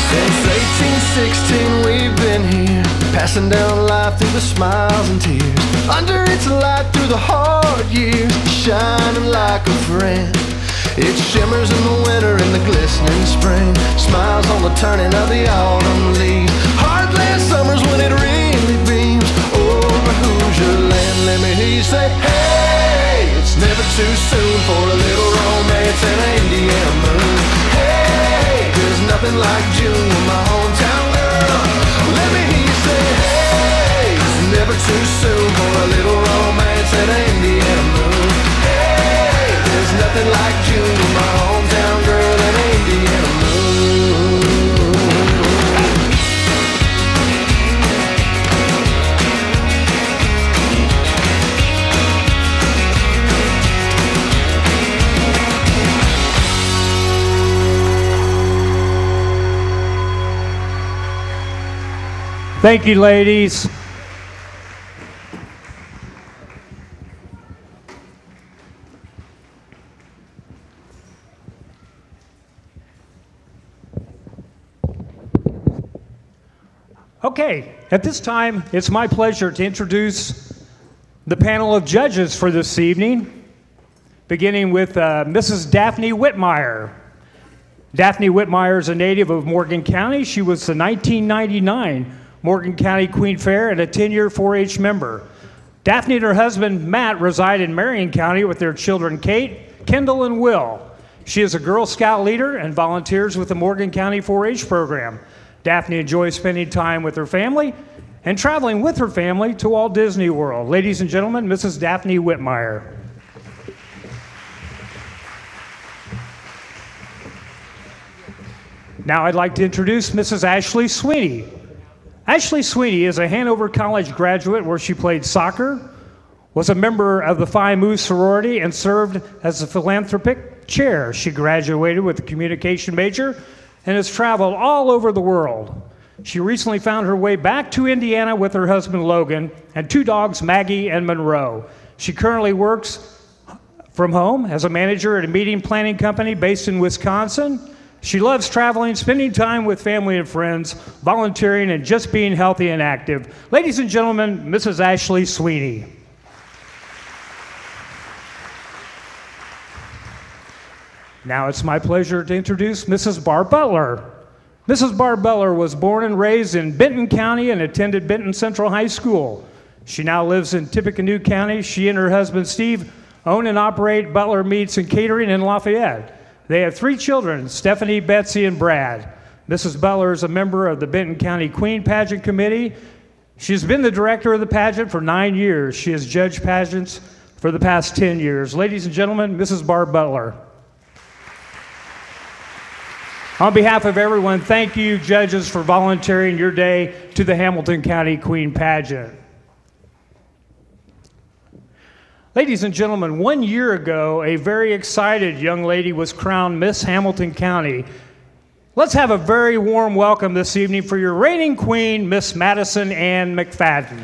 Since 1816 we've been here, passing down life through the smiles and tears. Under its light through the hard years, shining like a friend. It shimmers in the winter and the glistening spring, smiles on the turning of the autumn leaves. Heartland summers when it really beams over Hoosier land. Let me hear you say, hey, it's never too soon for a little romance and an Indiana moon. Hey, there's nothing like June, my hometown girl. Let me hear you say, hey, it's never too soon for a little romance and an Indiana moon. Hey, there's nothing like June, my hometown girl, and an Indiana moon. Thank you, ladies. Okay, at this time, it's my pleasure to introduce the panel of judges for this evening, beginning with Mrs. Daphne Whitmire. Daphne Whitmire is a native of Morgan County. She was the 1999 Morgan County Queen Fair and a 10-year 4-H member. Daphne and her husband, Matt, reside in Marion County with their children, Kate, Kendall, and Will. She is a Girl Scout leader and volunteers with the Morgan County 4-H program. Daphne enjoys spending time with her family and traveling with her family to Walt Disney World. Ladies and gentlemen, Mrs. Daphne Whitmire. Now I'd like to introduce Mrs. Ashley Sweeney. Ashley Sweeney is a Hanover College graduate where she played soccer, was a member of the Phi Mu sorority, and served as a philanthropic chair. She graduated with a communication major and has traveled all over the world. She recently found her way back to Indiana with her husband Logan and 2 dogs, Maggie and Monroe. She currently works from home as a manager at a meeting planning company based in Wisconsin. She loves traveling, spending time with family and friends, volunteering, and just being healthy and active. Ladies and gentlemen, Mrs. Ashley Sweeney. Now it's my pleasure to introduce Mrs. Barb Butler. Mrs. Barb Butler was born and raised in Benton County and attended Benton Central High School. She now lives in Tippecanoe County. She and her husband, Steve, own and operate Butler Meats and Catering in Lafayette. They have 3 children, Stephanie, Betsy, and Brad. Mrs. Butler is a member of the Benton County Queen Pageant Committee. She's been the director of the pageant for 9 years. She has judged pageants for the past 10 years. Ladies and gentlemen, Mrs. Barb Butler. On behalf of everyone, thank you, judges, for volunteering your day to the Hamilton County Queen Pageant. Ladies and gentlemen, 1 year ago, a very excited young lady was crowned Miss Hamilton County. Let's have a very warm welcome this evening for your reigning queen, Miss Madison Ann McFadden.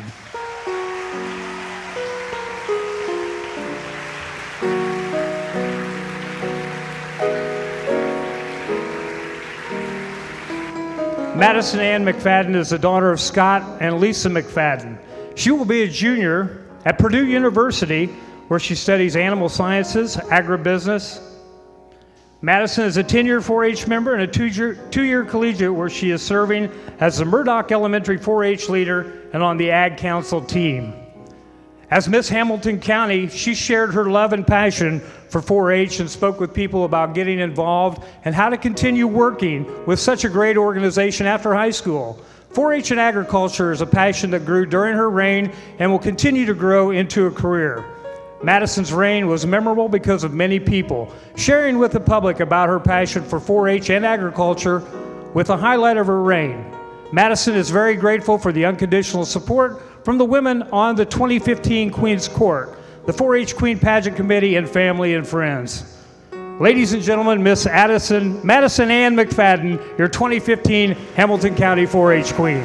Madison Ann McFadden is the daughter of Scott and Lisa McFadden. She will be a junior at Purdue University, where she studies animal sciences, agribusiness. Madison is a 10-year 4-H member and a two-year collegiate where she is serving as the Murdoch Elementary 4-H leader and on the Ag Council team. As Miss Hamilton County, she shared her love and passion for 4-H and spoke with people about getting involved and how to continue working with such a great organization after high school. 4-H and agriculture is a passion that grew during her reign and will continue to grow into a career. Madison's reign was memorable because of many people sharing with the public about her passion for 4-H and agriculture with a highlight of her reign. Madison is very grateful for the unconditional support from the women on the 2015 Queen's Court, the 4-H Queen Pageant Committee, and family and friends. Ladies and gentlemen, Miss Madison Ann McFadden, your 2015 Hamilton County 4-H Queen.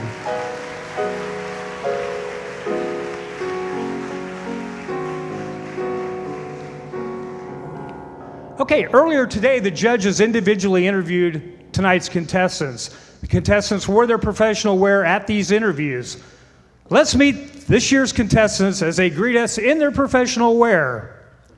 Okay, earlier today, the judges individually interviewed tonight's contestants. The contestants wore their professional wear at these interviews. Let's meet this year's contestants as they greet us in their professional wear.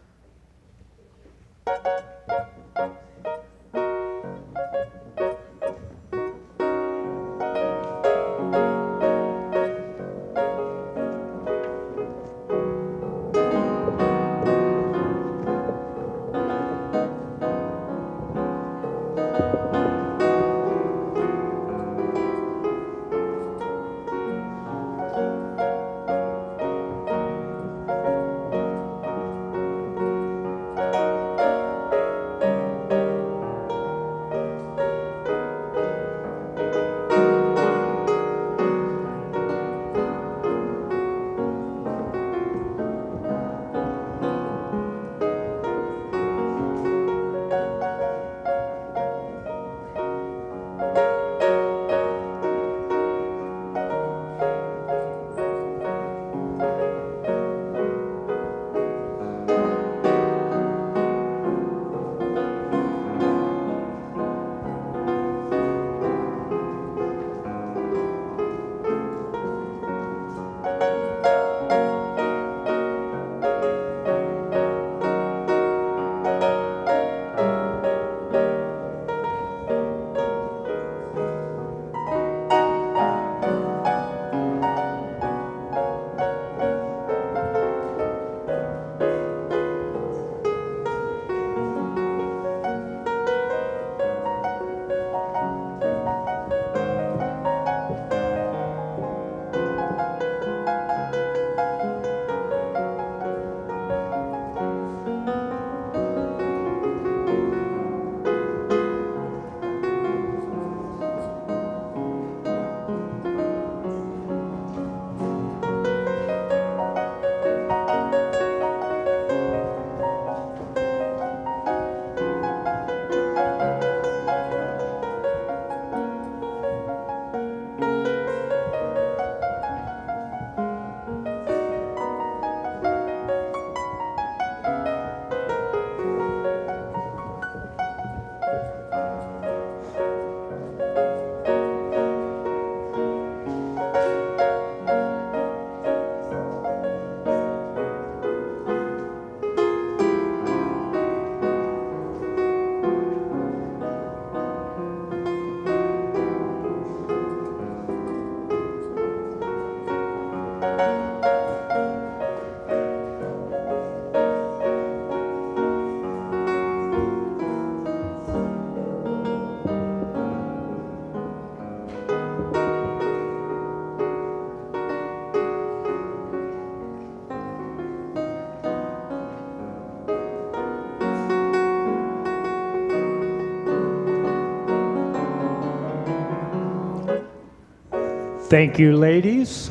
Thank you, ladies.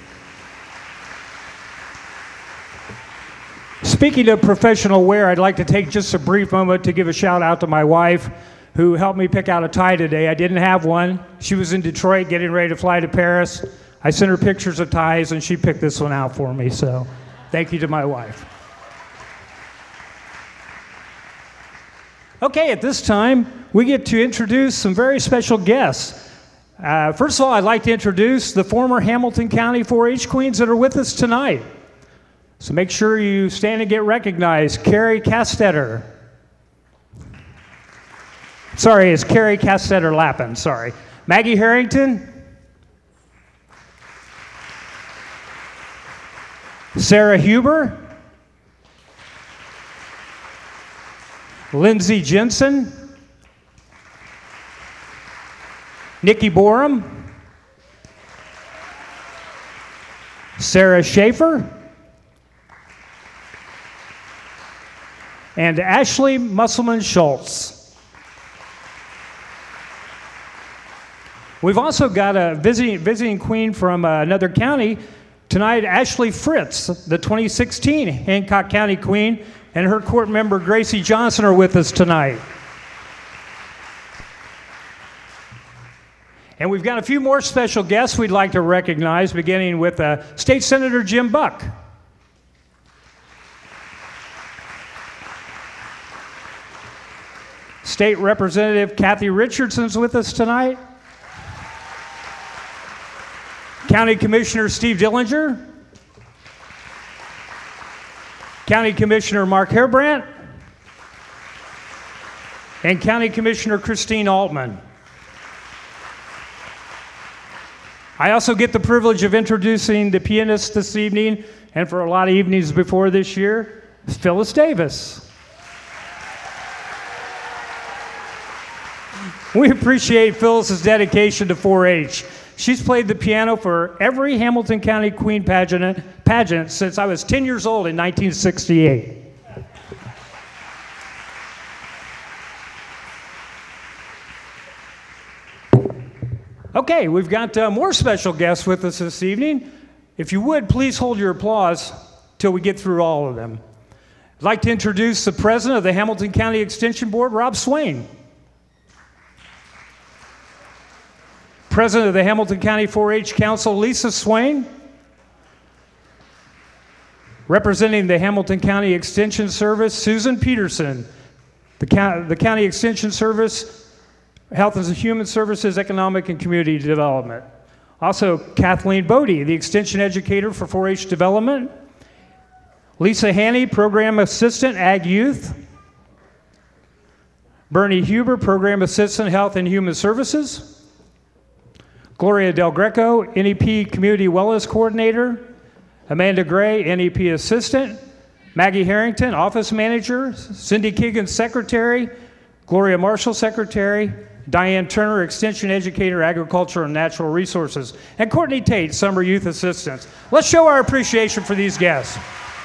Speaking of professional wear, I'd like to take just a brief moment to give a shout out to my wife who helped me pick out a tie today. I didn't have one. She was in Detroit getting ready to fly to Paris. I sent her pictures of ties and she picked this one out for me, so thank you to my wife. Okay, at this time, we get to introduce some very special guests. First of all, I'd like to introduce the former Hamilton County 4-H queens that are with us tonight. So make sure you stand and get recognized. Carrie Castetter. Sorry, it's Carrie Castetter-Lappin, sorry. Maggie Harrington. Sarah Huber. Lindsay Jensen. Nikki Borum. Sarah Schaefer. And Ashley Musselman-Schultz. We've also got a visiting queen from another county tonight, Ashley Fritz, the 2016 Hancock County Queen, and her court member Gracie Johnson are with us tonight. And we've got a few more special guests we'd like to recognize, beginning with State Senator Jim Buck. State Representative Kathy Richardson's with us tonight. County Commissioner Steve Dillinger, County Commissioner Mark Hairbrandt, and County Commissioner Christine Altman. I also get the privilege of introducing the pianist this evening, and for a lot of evenings before this year, Phyllis Davis. We appreciate Phyllis's dedication to 4-H. She's played the piano for every Hamilton County Queen pageant since I was 10 years old in 1968. Okay, we've got more special guests with us this evening. If you would, please hold your applause till we get through all of them. I'd like to introduce the president of the Hamilton County Extension Board, Rob Swain. President of the Hamilton County 4-H Council, Lisa Swain. Representing the Hamilton County Extension Service, Susan Peterson. The County Extension Service, Health and Human Services, Economic and Community Development. Also, Kathleen Bodie, the Extension Educator for 4-H Development. Lisa Haney, Program Assistant, Ag Youth. Bernie Huber, Program Assistant, Health and Human Services. Gloria Del Greco, NEP Community Wellness Coordinator. Amanda Gray, NEP Assistant. Maggie Harrington, Office Manager. Cindy Keegan, Secretary. Gloria Marshall, Secretary. Diane Turner, Extension Educator, Agriculture and Natural Resources. And Courtney Tate, Summer Youth Assistant. Let's show our appreciation for these guests.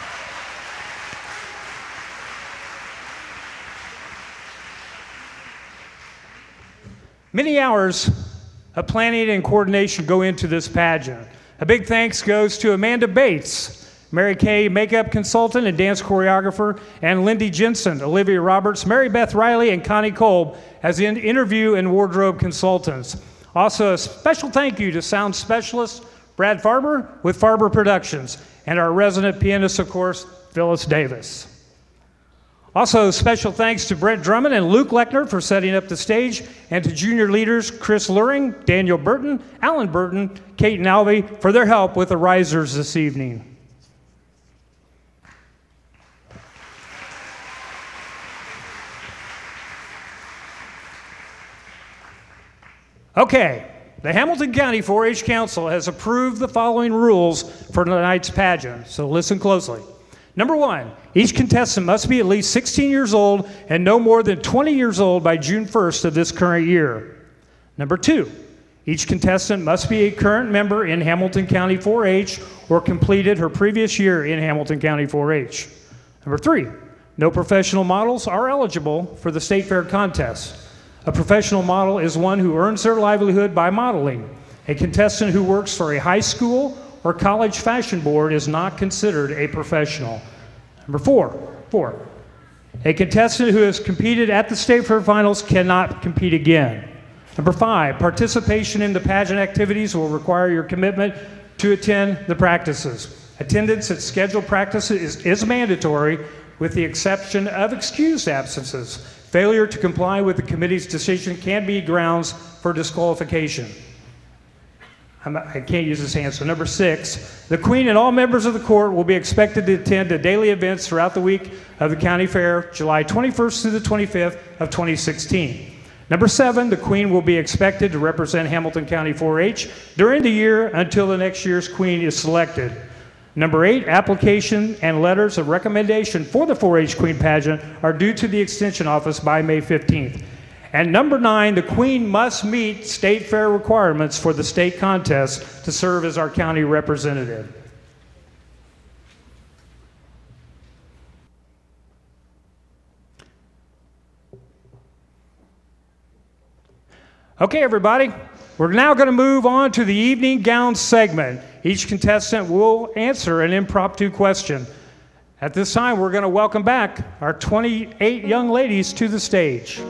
Many hours of planning and coordination go into this pageant. A big thanks goes to Amanda Bates, Mary Kay makeup consultant and dance choreographer, and Lindy Jensen, Olivia Roberts, Mary Beth Riley, and Connie Kolb as interview and wardrobe consultants. Also, a special thank you to sound specialist Brad Farber with Farber Productions, and our resident pianist, of course, Phyllis Davis. Also, special thanks to Brent Drummond and Luke Lechner for setting up the stage, and to junior leaders Chris Luring, Daniel Burton, Alan Burton, Kate and Alvey for their help with the risers this evening. Okay, the Hamilton County 4-H Council has approved the following rules for tonight's pageant, so listen closely. Number 1, each contestant must be at least 16 years old and no more than 20 years old by June 1st of this current year. Number 2, each contestant must be a current member in Hamilton County 4-H or completed her previous year in Hamilton County 4-H. Number 3, no professional models are eligible for the State Fair contest. A professional model is one who earns their livelihood by modeling. A contestant who works for a high school or college fashion board is not considered a professional. Number 4, a contestant who has competed at the State Fair Finals cannot compete again. Number 5, participation in the pageant activities will require your commitment to attend the practices. Attendance at scheduled practices is mandatory with the exception of excused absences. Failure to comply with the committee's decision can be grounds for disqualification. I can't use this hand, so number 6, the Queen and all members of the court will be expected to attend the daily events throughout the week of the County Fair, July 21st through the 25th of 2016. Number 7, the Queen will be expected to represent Hamilton County 4-H during the year until the next year's Queen is selected. Number 8, application and letters of recommendation for the 4-H Queen pageant are due to the Extension Office by May 15th. And number 9, the Queen must meet State Fair requirements for the state contest to serve as our county representative. Okay, everybody, we're now going to move on to the evening gown segment. Each contestant will answer an impromptu question. At this time, we're going to welcome back our 28 young ladies to the stage.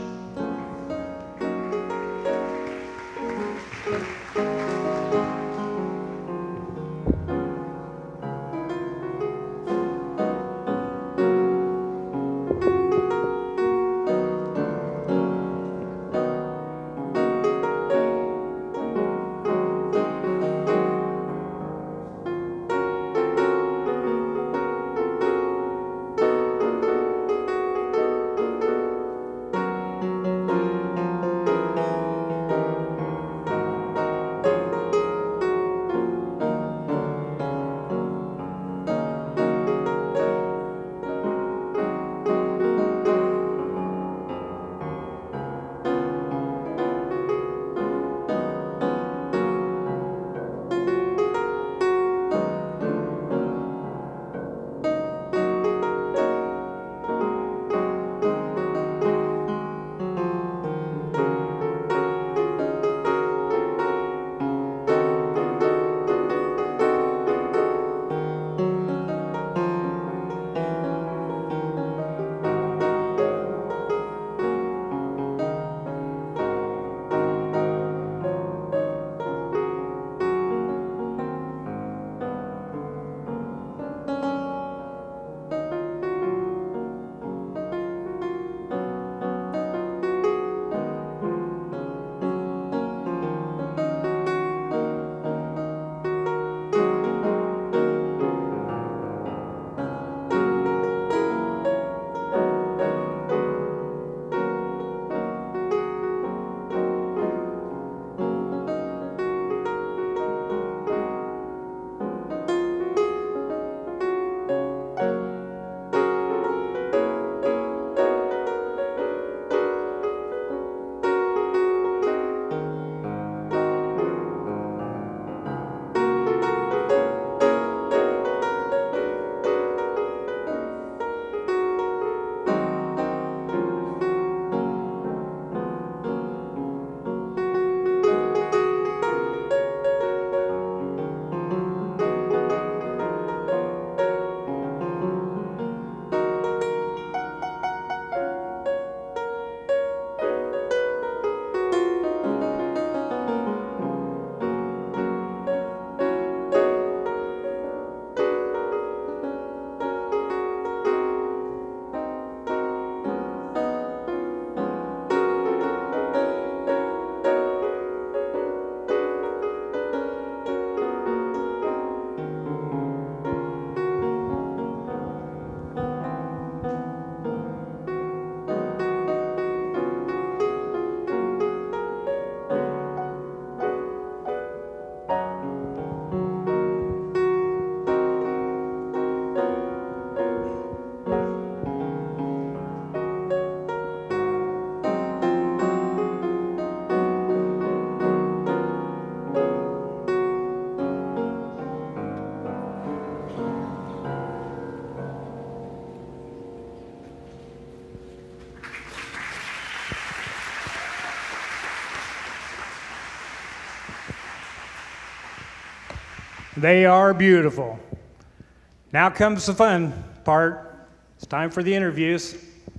They are beautiful. Now comes the fun part. It's time for the interviews.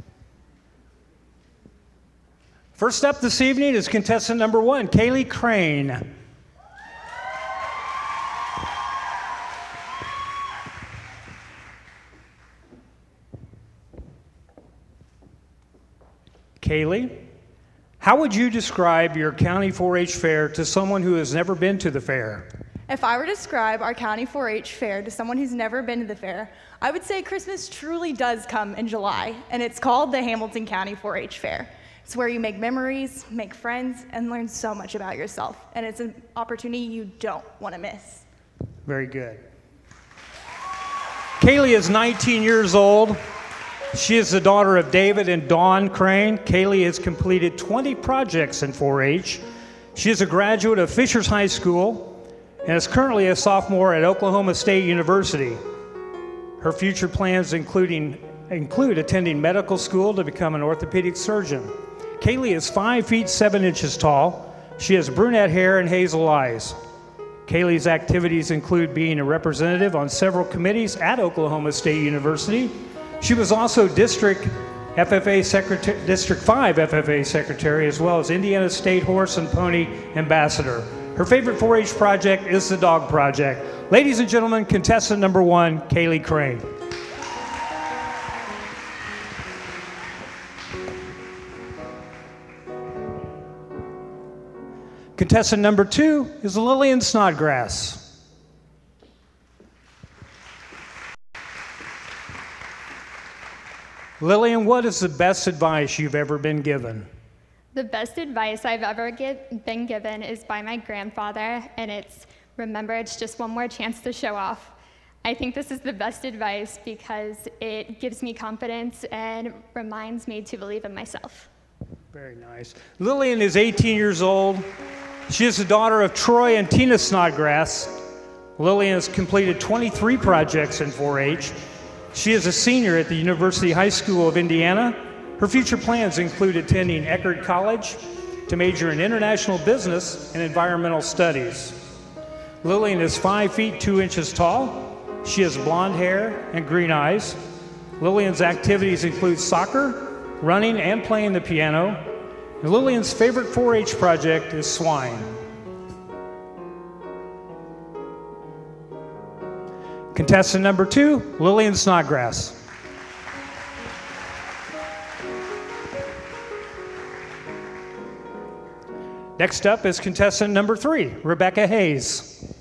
First up this evening is contestant number 1, Kaylee Crane. Kaylee, how would you describe your county 4-H fair to someone who has never been to the fair? If I were to describe our county 4-H fair to someone who's never been to the fair, I would say Christmas truly does come in July, and it's called the Hamilton County 4-H Fair. It's where you make memories, make friends, and learn so much about yourself, and it's an opportunity you don't want to miss. Very good. Kaylee is 19 years old. She is the daughter of David and Dawn Crane. Kaylee has completed 20 projects in 4-H. She is a graduate of Fishers High School and is currently a sophomore at Oklahoma State University. Her future plans include attending medical school to become an orthopedic surgeon. Kaylee is 5 feet 7 inches tall. She has brunette hair and hazel eyes. Kaylee's activities include being a representative on several committees at Oklahoma State University. She was also District 5 FFA Secretary, as well as Indiana State Horse and Pony Ambassador. Her favorite 4-H project is the Dog Project. Ladies and gentlemen, contestant number 1, Kaylee Crane. Contestant number 2 is Lillian Snodgrass. Lillian, what is the best advice you've ever been given? The best advice I've ever been given is by my grandfather, and it's, remember, it's just one more chance to show off. I think this is the best advice because it gives me confidence and reminds me to believe in myself. Very nice. Lillian is 18 years old. She is the daughter of Troy and Tina Snodgrass. Lillian has completed 23 projects in 4-H. She is a senior at the University High School of Indiana. Her future plans include attending Eckerd College to major in international business and environmental studies. Lillian is 5 feet 2 inches tall. She has blonde hair and green eyes. Lillian's activities include soccer, running, and playing the piano. And Lillian's favorite 4-H project is swine. Contestant number 2, Lillian Snodgrass. Next up is contestant number 3, Rebecca Hayes.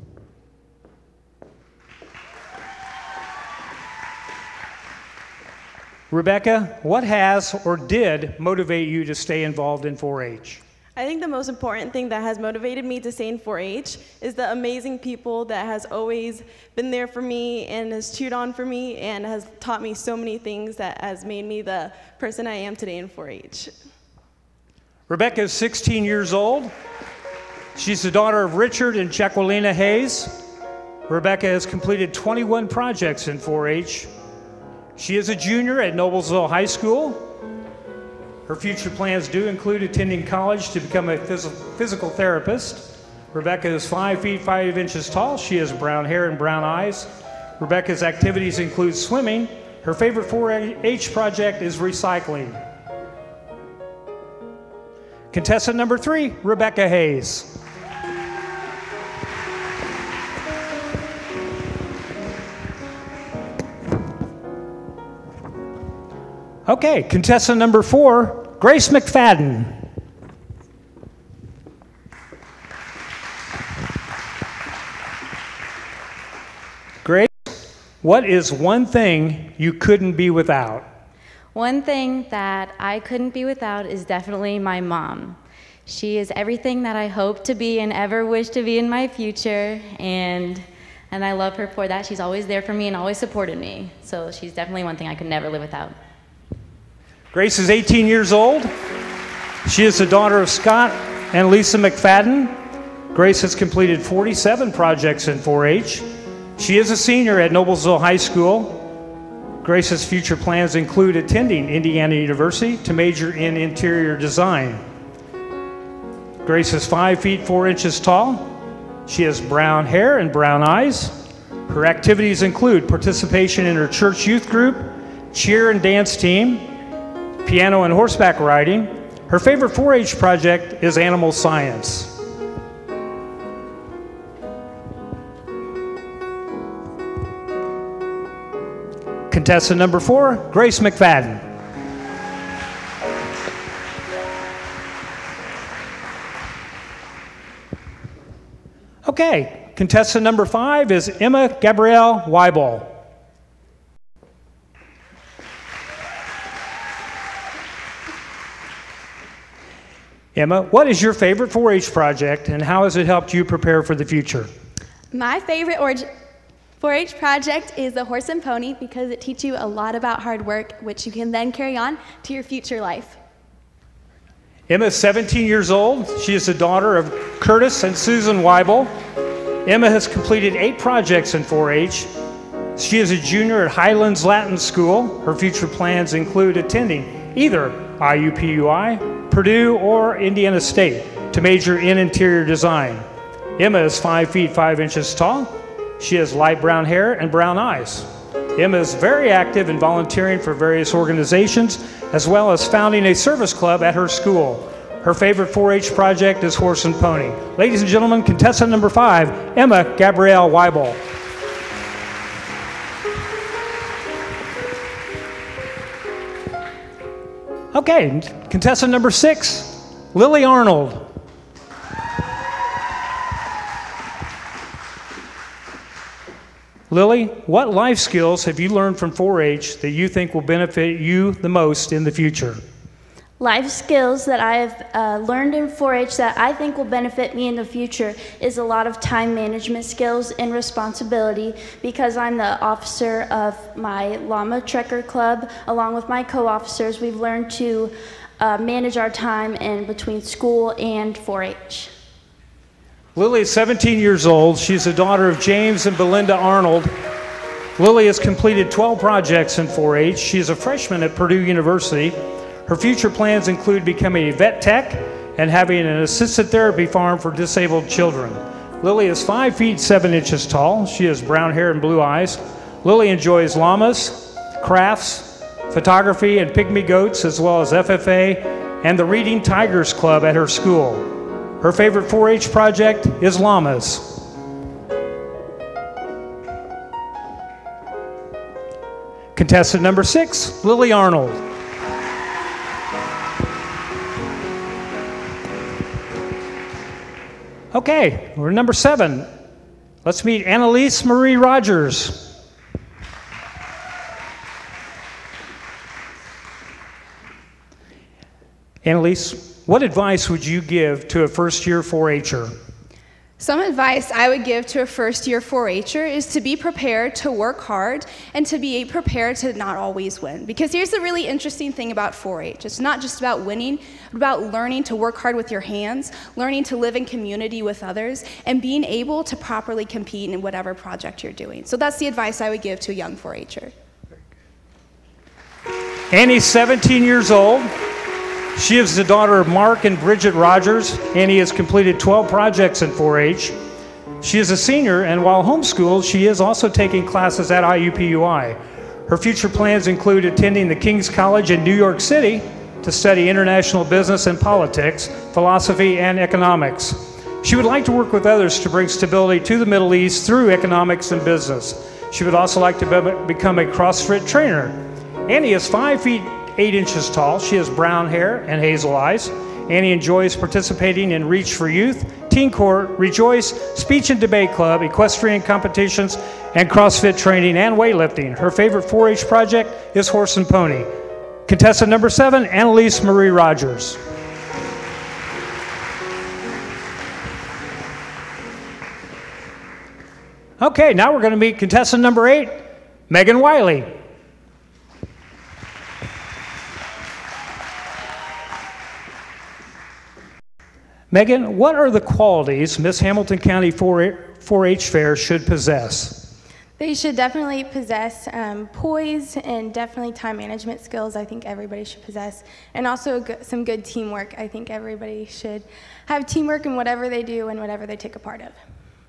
Rebecca, what has or did motivate you to stay involved in 4-H? I think the most important thing that has motivated me to stay in 4-H is the amazing people that has always been there for me and has cheered on for me and has taught me so many things that has made me the person I am today in 4-H. Rebecca is 16 years old. She's the daughter of Richard and Jacquelina Hayes. Rebecca has completed 21 projects in 4-H. She is a junior at Noblesville High School. Her future plans do include attending college to become a physical therapist. Rebecca is 5 feet 5 inches tall. She has brown hair and brown eyes. Rebecca's activities include swimming. Her favorite 4-H project is recycling. Contestant number 3, Rebecca Hayes. Okay, contestant number 4, Grace McFadden. Grace, what is one thing you couldn't be without? One thing that I couldn't be without is definitely my mom. She is everything that I hope to be and ever wish to be in my future, and I love her for that. She's always there for me and always supported me, so she's definitely one thing I could never live without. Grace is 18 years old. She is the daughter of Scott and Lisa McFadden. Grace has completed 47 projects in 4-H. She is a senior at Noblesville High School. Grace's future plans include attending Indiana University to major in interior design. Grace is 5 feet 4 inches tall. She has brown hair and brown eyes. Her activities include participation in her church youth group, cheer and dance team, piano and horseback riding. Her favorite 4-H project is animal science. Contestant number 4, Grace McFadden. Okay, contestant number 5 is Emma Gabrielle Weibel. Emma, what is your favorite 4-H project and how has it helped you prepare for the future? My favorite 4-H project is the horse and pony because it teaches you a lot about hard work, which you can then carry on to your future life. Emma is 17 years old. She is the daughter of Curtis and Susan Weibel. Emma has completed 8 projects in 4-H. She is a junior at Highlands Latin School. Her future plans include attending either IUPUI, Purdue, or Indiana State to major in interior design. Emma is 5 feet 5 inches tall. She has light brown hair and brown eyes. Emma is very active in volunteering for various organizations, as well as founding a service club at her school. Her favorite 4-H project is horse and pony. Ladies and gentlemen, contestant number 5, Emma Gabrielle Weibel. Okay, contestant number 6, Lily Arnold. Lily, what life skills have you learned from 4-H that you think will benefit you the most in the future? Life skills that I have learned in 4-H that I think will benefit me in the future is a lot of time management skills and responsibility because I'm the officer of my Llama Trekker Club. Along with my co-officers, we've learned to manage our time in between school and 4-H. Lily is 17 years old. She's the daughter of James and Belinda Arnold. Lily has completed 12 projects in 4-H. She is a freshman at Purdue University. Her future plans include becoming a vet tech and having an assisted therapy farm for disabled children. Lily is 5 feet 7 inches tall. She has brown hair and blue eyes. Lily enjoys llamas, crafts, photography, and pygmy goats, as well as FFA and the Reading Tigers Club at her school. Her favorite 4-H project is llamas. Contestant number 6, Lily Arnold. Okay, we're number 7. Let's meet Annalise Marie Rogers. Annalise, what advice would you give to a first-year 4-H'er? Some advice I would give to a first-year 4-H'er is to be prepared to work hard and to be prepared to not always win. Because here's the really interesting thing about 4-H. It's not just about winning, but about learning to work hard with your hands, learning to live in community with others, and being able to properly compete in whatever project you're doing. So that's the advice I would give to a young 4-H'er. Annie's 17 years old. She is the daughter of Mark and Bridget Rogers. Annie has completed 12 projects in 4-H. She is a senior, and while homeschooled, she is also taking classes at IUPUI. Her future plans include attending the King's College in New York City to study international business and politics, philosophy, and economics. She would like to work with others to bring stability to the Middle East through economics and business. She would also like to become a CrossFit trainer. Annie is 5 feet 8 inches tall. She has brown hair and hazel eyes. Annie enjoys participating in Reach for Youth, Teen Court, Rejoice, Speech and Debate Club, equestrian competitions, and CrossFit training and weightlifting. Her favorite 4-H project is horse and pony. Contestant number 7, Annalise Marie Rogers. Okay, now we're going to meet contestant number 8, Megan Wiley. Megan, what are the qualities Miss Hamilton County 4-H Fair should possess? They should definitely possess poise and definitely time management skills. I think everybody should possess, and also some good teamwork. I think everybody should have teamwork in whatever they do and whatever they take a part of.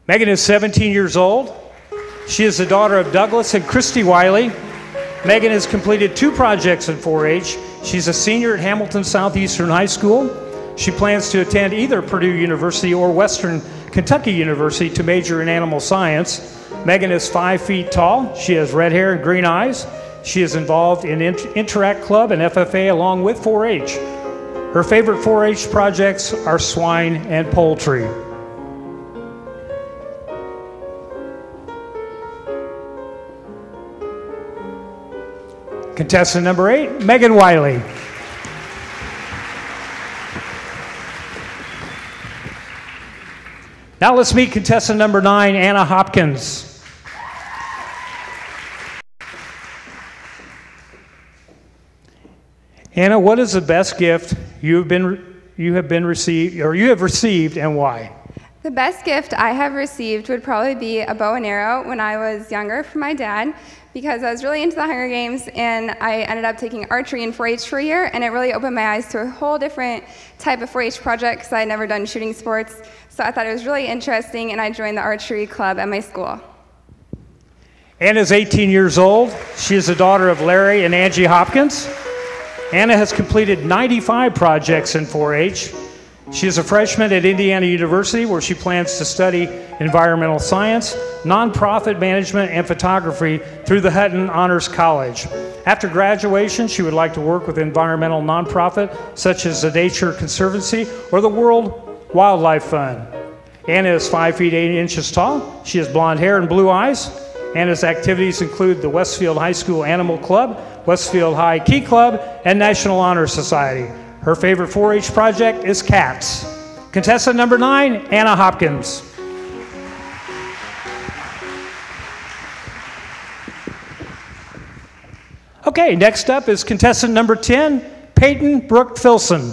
Megan is 17 years old. She is the daughter of Douglas and Christy Wiley. Megan has completed 2 projects in 4-H. She's a senior at Hamilton Southeastern High School. She plans to attend either Purdue University or Western Kentucky University to major in animal science. Megan is 5 feet tall. She has red hair and green eyes. She is involved in Interact Club and FFA along with 4-H. Her favorite 4-H projects are swine and poultry. Contestant number 8, Megan Wiley. Now let's meet contestant number 9, Anna Hopkins. Anna, what is the best gift you have received and why? The best gift I have received would probably be a bow and arrow when I was younger from my dad, because I was really into the Hunger Games and I ended up taking archery in 4-H for a year, and it really opened my eyes to a whole different type of 4-H project because I had never done shooting sports. So I thought it was really interesting, and I joined the archery club at my school. Anna is 18 years old. She is the daughter of Larry and Angie Hopkins. Anna has completed 95 projects in 4-H. She is a freshman at Indiana University, where she plans to study environmental science, nonprofit management, and photography through the Hutton Honors College. After graduation, she would like to work with environmental nonprofit such as the Nature Conservancy or the World Wildlife Fund. Anna is 5 feet 8 inches tall. She has blonde hair and blue eyes. Anna's activities include the Westfield High School Animal Club, Westfield High Key Club, and National Honor Society. Her favorite 4-H project is cats. Contestant number 9, Anna Hopkins. Okay, next up is contestant number 10, Peyton Brooke Filson.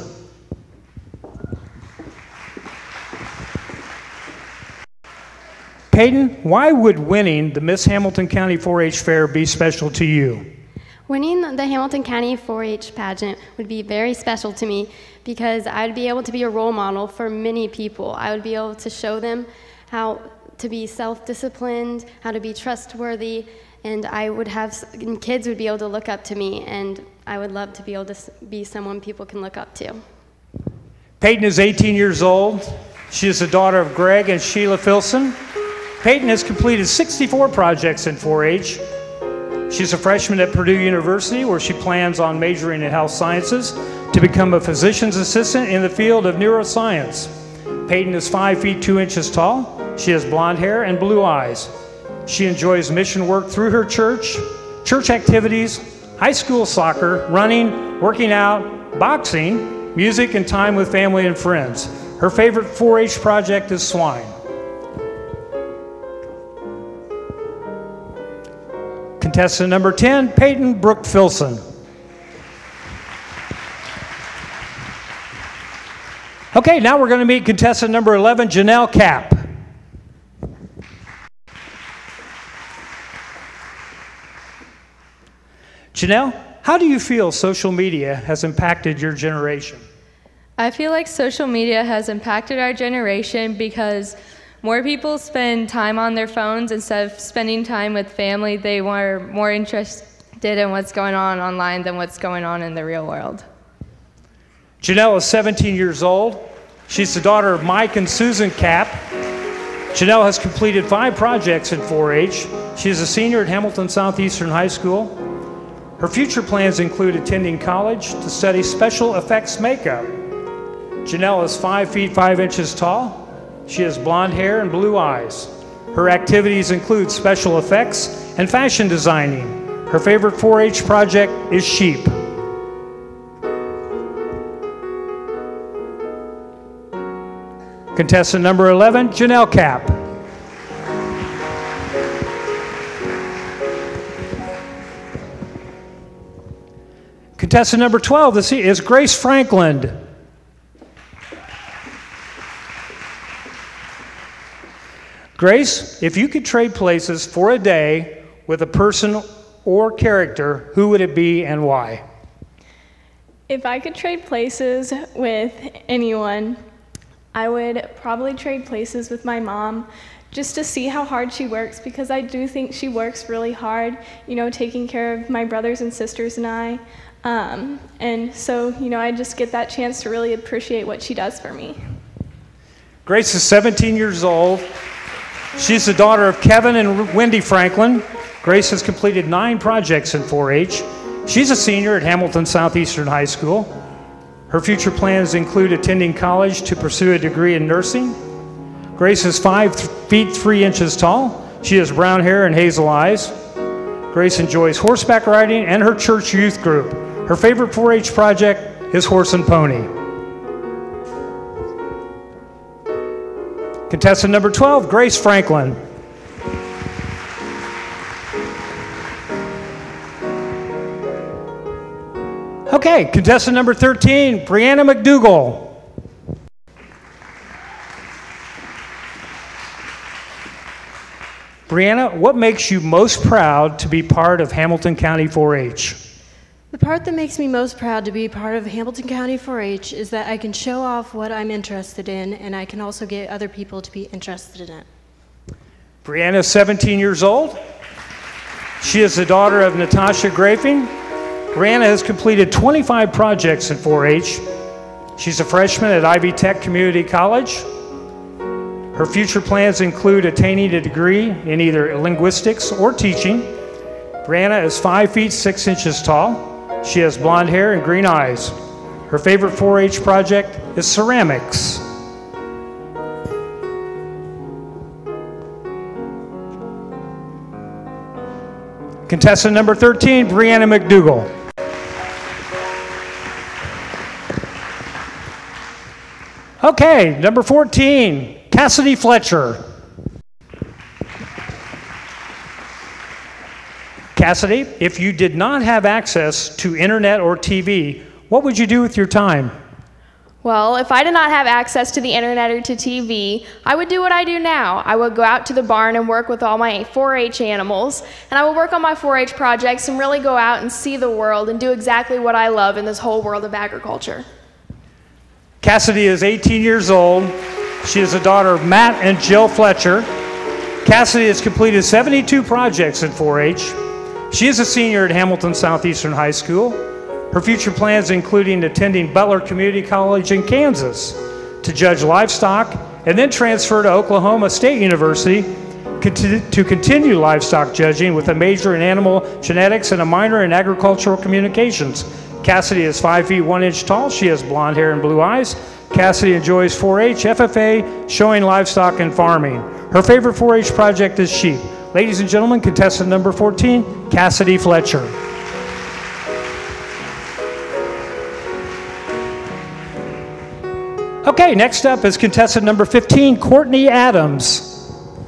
Peyton, why would winning the Miss Hamilton County 4-H Fair be special to you? Winning the Hamilton County 4-H pageant would be very special to me because I'd be able to be a role model for many people. I would be able to show them how to be self-disciplined, how to be trustworthy, and kids would be able to look up to me, and I would love to be able to be someone people can look up to. Peyton is 18 years old. She is the daughter of Greg and Sheila Filson. Peyton has completed 64 projects in 4-H. She's a freshman at Purdue University, where she plans on majoring in health sciences to become a physician's assistant in the field of neuroscience. Peyton is 5 feet 2 inches tall. She has blonde hair and blue eyes. She enjoys mission work through her church activities, high school soccer, running, working out, boxing, music, and time with family and friends. Her favorite 4-H project is swine. Contestant number 10, Peyton Brooke Filson. Okay, now we're going to meet contestant number 11, Janelle Kapp. Janelle, how do you feel social media has impacted your generation? I feel like social media has impacted our generation because more people spend time on their phones instead of spending time with family. They were more interested in what's going on online than what's going on in the real world. Janelle is 17 years old. She's the daughter of Mike and Susan Kapp. Janelle has completed 5 projects in 4-H. She is a senior at Hamilton Southeastern High School. Her future plans include attending college to study special effects makeup. Janelle is 5 feet 5 inches tall. She has blonde hair and blue eyes. Her activities include special effects and fashion designing. Her favorite 4-H project is sheep. Contestant number 11, Janelle Kapp. Contestant number 12 is Grace Frankland. Grace, if you could trade places for a day with a person or character, who would it be and why? If I could trade places with anyone, I would probably trade places with my mom just to see how hard she works, because I do think she works really hard, you know, taking care of my brothers and sisters and I. And so, you know, I just get that chance to really appreciate what she does for me. Grace is 17 years old. She's the daughter of Kevin and Wendy Franklin. Grace has completed 9 projects in 4-H. She's a senior at Hamilton Southeastern High School. Her future plans include attending college to pursue a degree in nursing. Grace is 5 feet 3 inches tall. She has brown hair and hazel eyes. Grace enjoys horseback riding and her church youth group. Her favorite 4-H project is horse and pony. Contestant number 12, Grace Franklin. Okay, contestant number 13, Brianna McDougall. Brianna, what makes you most proud to be part of Hamilton County 4-H? The part that makes me most proud to be part of Hamilton County 4-H is that I can show off what I'm interested in, and I can also get other people to be interested in it. Brianna is 17 years old. She is the daughter of Natasha Grafing. Brianna has completed 25 projects in 4-H. She's a freshman at Ivy Tech Community College. Her future plans include attaining a degree in either linguistics or teaching. Brianna is 5 feet 6 inches tall. She has blonde hair and green eyes. Her favorite 4-H project is ceramics. Contestant number 13, Brianna McDougall. Okay, number 14, Cassidy Fletcher. Cassidy, if you did not have access to internet or TV, what would you do with your time? Well, if I did not have access to the internet or to TV, I would do what I do now. I would go out to the barn and work with all my 4-H animals, and I would work on my 4-H projects and really go out and see the world and do exactly what I love in this whole world of agriculture. Cassidy is 18 years old. She is the daughter of Matt and Jill Fletcher. Cassidy has completed 72 projects in 4-H. She is a senior at Hamilton Southeastern High School. Her future plans including attending Butler Community College in Kansas to judge livestock and then transfer to Oklahoma State University to continue livestock judging with a major in animal genetics and a minor in agricultural communications. Cassidy is 5 feet 1 inch tall. She has blonde hair and blue eyes. Cassidy enjoys 4-H, FFA, showing livestock and farming. Her favorite 4-H project is sheep. Ladies and gentlemen, contestant number 14, Cassidy Fletcher. Okay, next up is contestant number 15, Courtney Adams.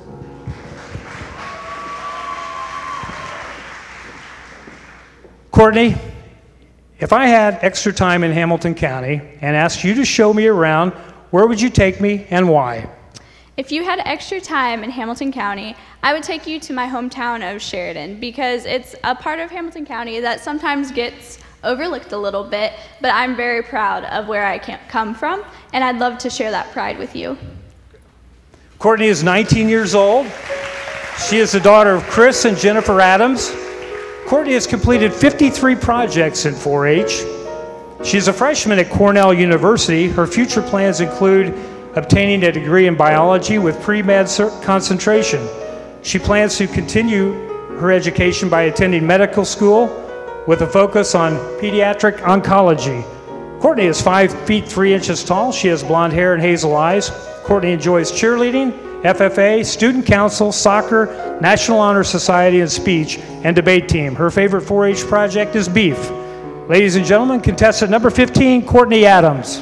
Courtney, if I had extra time in Hamilton County and asked you to show me around, where would you take me and why? If you had extra time in Hamilton County, I would take you to my hometown of Sheridan, because it's a part of Hamilton County that sometimes gets overlooked a little bit, but I'm very proud of where I come from, and I'd love to share that pride with you. Courtney is 19 years old. She is the daughter of Chris and Jennifer Adams. Courtney has completed 53 projects in 4-H. She's a freshman at Cornell University. Her future plans include obtaining a degree in biology with pre-med concentration. She plans to continue her education by attending medical school with a focus on pediatric oncology. Courtney is 5 feet 3 inches tall. She has blonde hair and hazel eyes. Courtney enjoys cheerleading, FFA, student council, soccer, National Honor Society, and speech and debate team. Her favorite 4-H project is beef. Ladies and gentlemen, contestant number 15, Courtney Adams.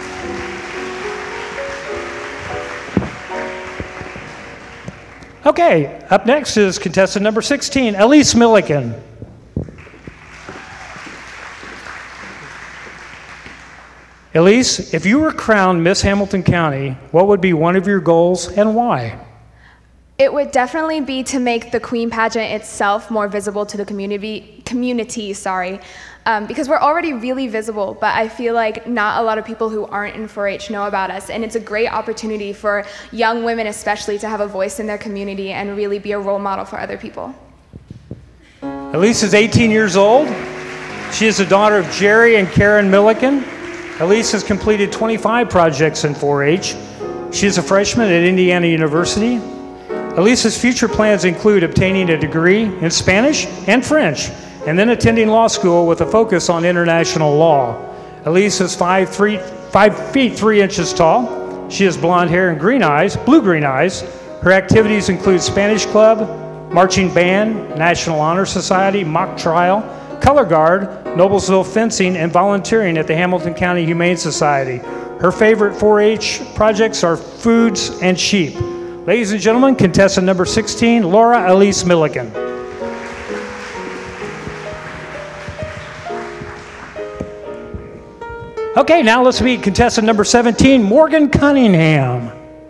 Okay, up next is contestant number 16, Elise Milliken. Elise, if you were crowned Miss Hamilton County, what would be one of your goals and why? It would definitely be to make the Queen Pageant itself more visible to the community. because we're already really visible, but I feel like not a lot of people who aren't in 4-H know about us, and it's a great opportunity for young women especially to have a voice in their community and really be a role model for other people. Elise is 18 years old. She is the daughter of Jerry and Karen Milliken. Elise has completed 25 projects in 4-H. She is a freshman at Indiana University. Elise's future plans include obtaining a degree in Spanish and French, and then attending law school with a focus on international law. Elise is 5 feet 3 inches tall. She has blonde hair and green eyes, blue-green eyes. Her activities include Spanish club, marching band, National Honor Society, mock trial, color guard, Noblesville fencing, and volunteering at the Hamilton County Humane Society. Her favorite 4-H projects are foods and sheep. Ladies and gentlemen, contestant number 16, Laura Elise Milliken. Okay, now let's meet contestant number 17, Morgan Cunningham.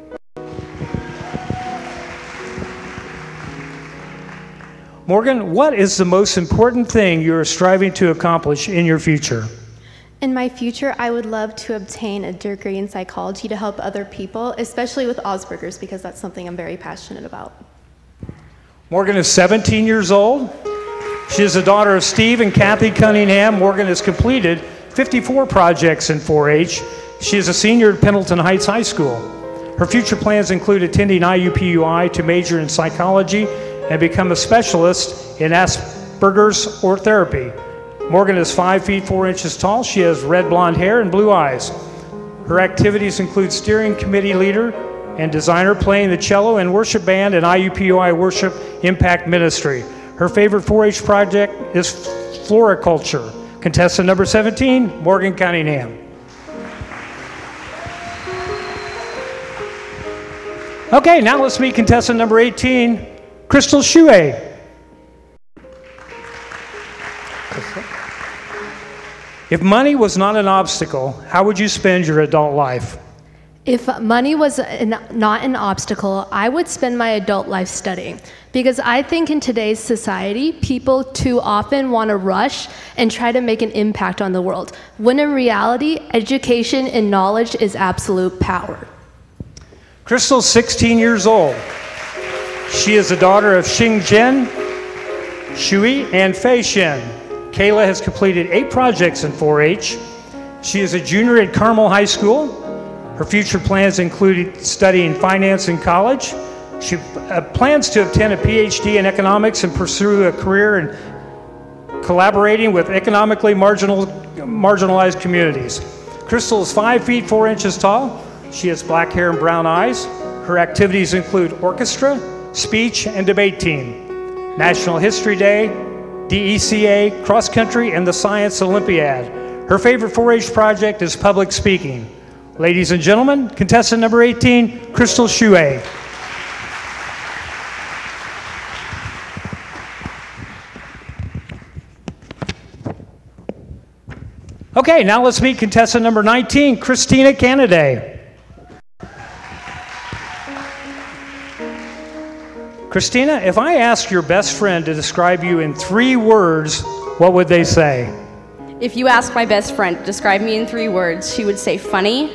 Morgan, what is the most important thing you are striving to accomplish in your future? In my future, I would love to obtain a degree in psychology to help other people, especially with Asperger's, because that's something I'm very passionate about. Morgan is 17 years old. She is the daughter of Steve and Kathy Cunningham. Morgan has completed 54 projects in 4-H. She is a senior at Pendleton Heights High School. Her future plans include attending IUPUI to major in psychology and become a specialist in Asperger's or therapy. Morgan is 5 feet 4 inches tall. She has red blonde hair and blue eyes. Her activities include steering committee leader and designer, playing the cello and worship band and IUPUI Worship Impact Ministry. Her favorite 4-H project is floriculture. Contestant number 17, Morgan Cunningham. Okay, now let's meet contestant number 18, Crystal Shuey. If money was not an obstacle, how would you spend your adult life? If money was not an obstacle, I would spend my adult life studying, because I think in today's society, people too often want to rush and try to make an impact on the world, when in reality, education and knowledge is absolute power. Crystal's 16 years old. She is the daughter of Xingjian Shui and Fei Shen. Kayla has completed 8 projects in 4-H. She is a junior at Carmel High School. Her future plans include studying finance in college. She plans to obtain a PhD in economics and pursue a career in collaborating with economically marginalized communities. Crystal is 5 feet 4 inches tall. She has black hair and brown eyes. Her activities include orchestra, speech, and debate team, National History Day, DECA, cross country, and the Science Olympiad. Her favorite 4-H project is public speaking. Ladies and gentlemen, contestant number 18, Crystal Shuey. Okay, now let's meet contestant number 19, Christina Canaday. Christina, if I ask your best friend to describe you in 3 words, what would they say? If you ask my best friend to describe me in 3 words, she would say funny,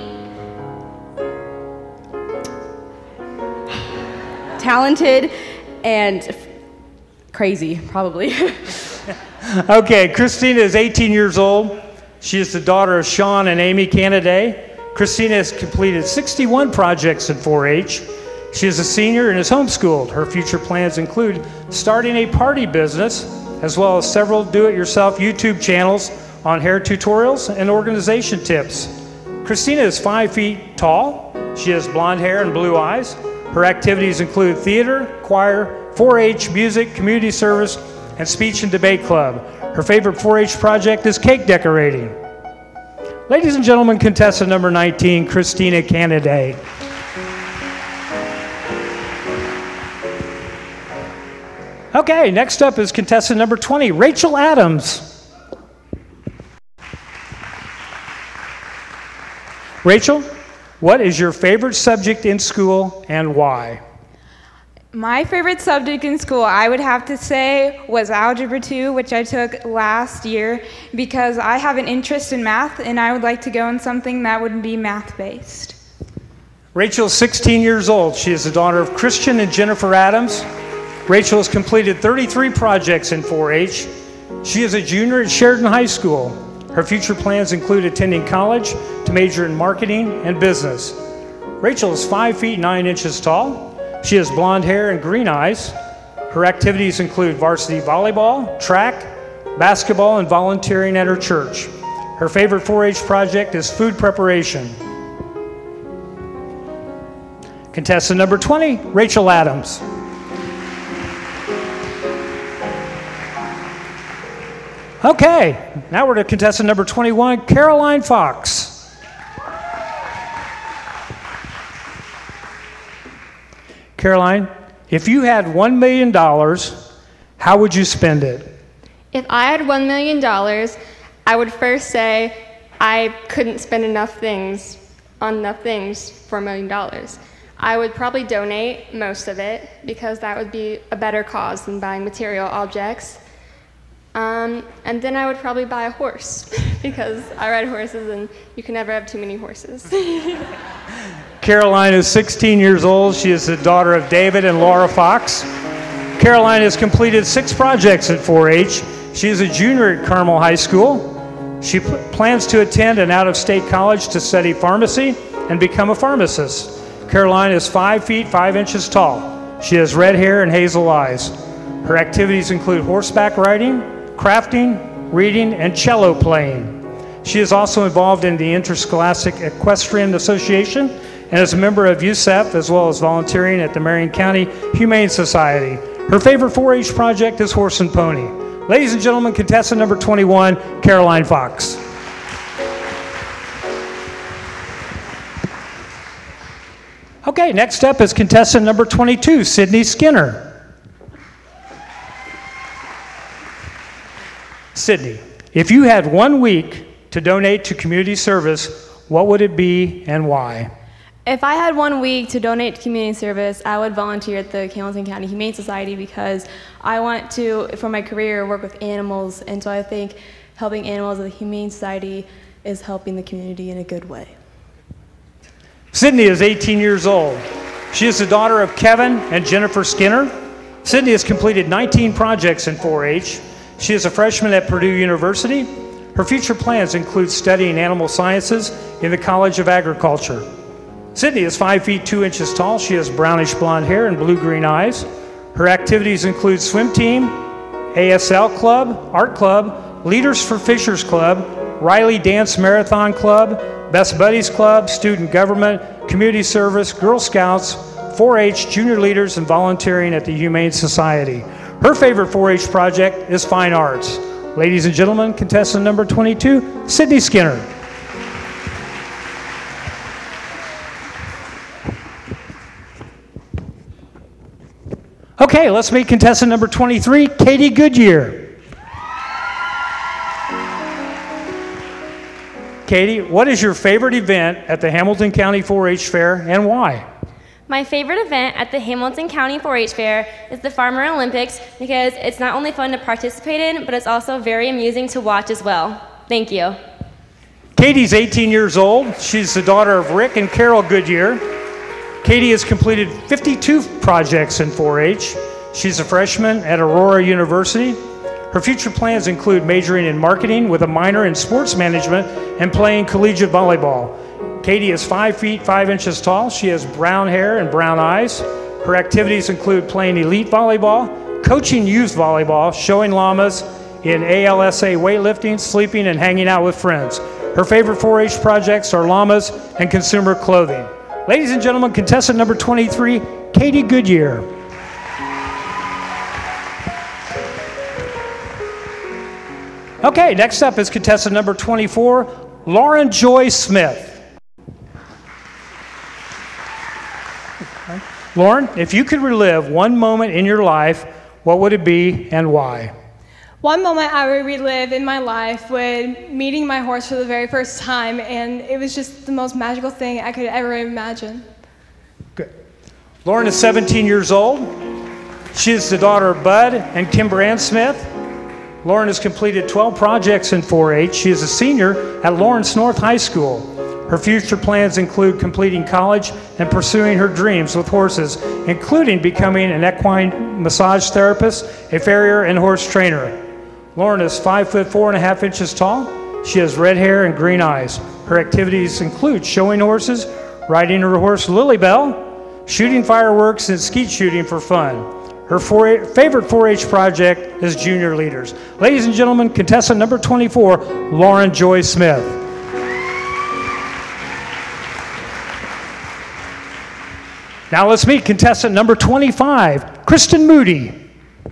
talented, and crazy, probably. Okay, Christina is 18 years old. She is the daughter of Sean and Amy Canaday. Christina has completed 61 projects in 4-H. She is a senior and is homeschooled. Her future plans include starting a party business, as well as several do-it-yourself YouTube channels on hair tutorials and organization tips. Christina is 5 feet tall. She has blonde hair and blue eyes. Her activities include theater, choir, 4-H, music, community service, and speech and debate club. Her favorite 4-H project is cake decorating. Ladies and gentlemen, contestant number 19, Christina Canaday. Okay, next up is contestant number 20, Rachel Adams. Rachel, what is your favorite subject in school and why? My favorite subject in school, I would have to say, was Algebra 2, which I took last year because I have an interest in math and I would like to go in something that would be math-based. Rachel's 16 years old. She is the daughter of Christian and Jennifer Adams. Rachel has completed 33 projects in 4-H. She is a junior at Sheridan High School. Her future plans include attending college to major in marketing and business. Rachel is 5 feet 9 inches tall. She has blonde hair and green eyes. Her activities include varsity volleyball, track, basketball, and volunteering at her church. Her favorite 4-H project is food preparation. Contestant number 20, Rachel Adams. Okay, now we're to contestant number 21, Caroline Fox. Caroline, if you had $1 million, how would you spend it? If I had $1 million, I would first say I couldn't spend enough things on enough things for $1 million. I would probably donate most of it because that would be a better cause than buying material objects. And then I would probably buy a horse because I ride horses and you can never have too many horses. Caroline is 16 years old. She is the daughter of David and Laura Fox. Caroline has completed 6 projects at 4-H. She is a junior at Carmel High School. She plans to attend an out-of-state college to study pharmacy and become a pharmacist. Caroline is 5 feet 5 inches tall. She has red hair and hazel eyes. Her activities include horseback riding, crafting, reading, and cello playing. She is also involved in the Interscholastic Equestrian Association and is a member of USEF, as well as volunteering at the Marion County Humane Society. Her favorite 4-H project is horse and pony. Ladies and gentlemen, contestant number 21, Caroline Fox. Okay, next up is contestant number 22, Sydney Skinner. Sydney, if you had 1 week to donate to community service, what would it be and why? If I had 1 week to donate to community service, I would volunteer at the Hamilton County Humane Society because I want to, for my career, work with animals, and so I think helping animals at the Humane Society is helping the community in a good way. Sydney is 18 years old. She is the daughter of Kevin and Jennifer Skinner. Sydney has completed 19 projects in 4-H. She is a freshman at Purdue University. Her future plans include studying animal sciences in the College of Agriculture. Sydney is 5 feet 2 inches tall. She has brownish blonde hair and blue-green eyes. Her activities include swim team, ASL Club, Art Club, Leaders for Fishers Club, Riley Dance Marathon Club, Best Buddies Club, Student Government, Community Service, Girl Scouts, 4-H, Junior Leaders, and volunteering at the Humane Society. Her favorite 4-H project is fine arts. Ladies and gentlemen, contestant number 22, Sydney Skinner. Okay, let's meet contestant number 23, Katie Goodyear. Katie, what is your favorite event at the Hamilton County 4-H Fair and why? My favorite event at the Hamilton County 4-H Fair is the Farmer Olympics because it's not only fun to participate in, but it's also very amusing to watch as well. Thank you. Katie's 18 years old. She's the daughter of Rick and Carol Goodyear. Katie has completed 52 projects in 4-H. She's a freshman at Aurora University. Her future plans include majoring in marketing with a minor in sports management and playing collegiate volleyball. Katie is 5 feet 5 inches tall. She has brown hair and brown eyes. Her activities include playing elite volleyball, coaching youth volleyball, showing llamas in ALSA weightlifting, sleeping, and hanging out with friends. Her favorite 4-H projects are llamas and consumer clothing. Ladies and gentlemen, contestant number 23, Katie Goodyear. Okay, next up is contestant number 24, Lauren Joy Smith. Lauren, if you could relive one moment in your life, what would it be and why? One moment I would relive in my life was meeting my horse for the very first time, and it was just the most magical thing I could ever imagine. Good. Lauren is 17 years old. She is the daughter of Bud and Kimber Ann Smith. Lauren has completed 12 projects in 4-H. She is a senior at Lawrence North High School. Her future plans include completing college and pursuing her dreams with horses, including becoming an equine massage therapist, a farrier, and horse trainer. Lauren is 5 foot 4.5 inches tall. She has red hair and green eyes. Her activities include showing horses, riding her horse Lilybell, shooting fireworks, and skeet shooting for fun. Her favorite 4-H project is Junior Leaders. Ladies and gentlemen, contestant number 24, Lauren Joy Smith. Now let's meet contestant number 25, Kristen Moody.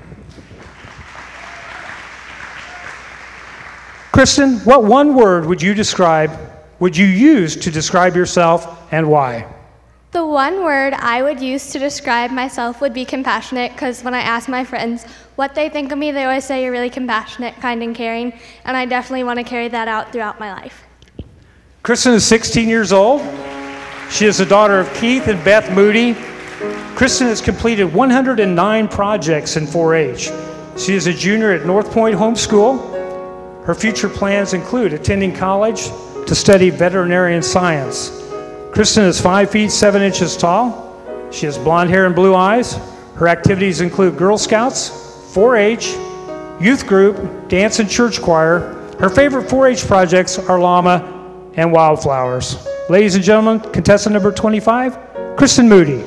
Kristen, what one word would you use to describe yourself and why? The one word I would use to describe myself would be compassionate, because when I ask my friends what they think of me, they always say you're really compassionate, kind, and caring, and I definitely want to carry that out throughout my life. Kristen is 16 years old. She is the daughter of Keith and Beth Moody. Kristen has completed 109 projects in 4-H. She is a junior at North Point Homeschool. Her future plans include attending college to study veterinarian science. Kristen is 5 feet 7 inches tall. She has blonde hair and blue eyes. Her activities include Girl Scouts, 4-H, youth group, dance and church choir. Her favorite 4-H projects are llama and wildflowers. Ladies and gentlemen, contestant number 25, Kristen Moody.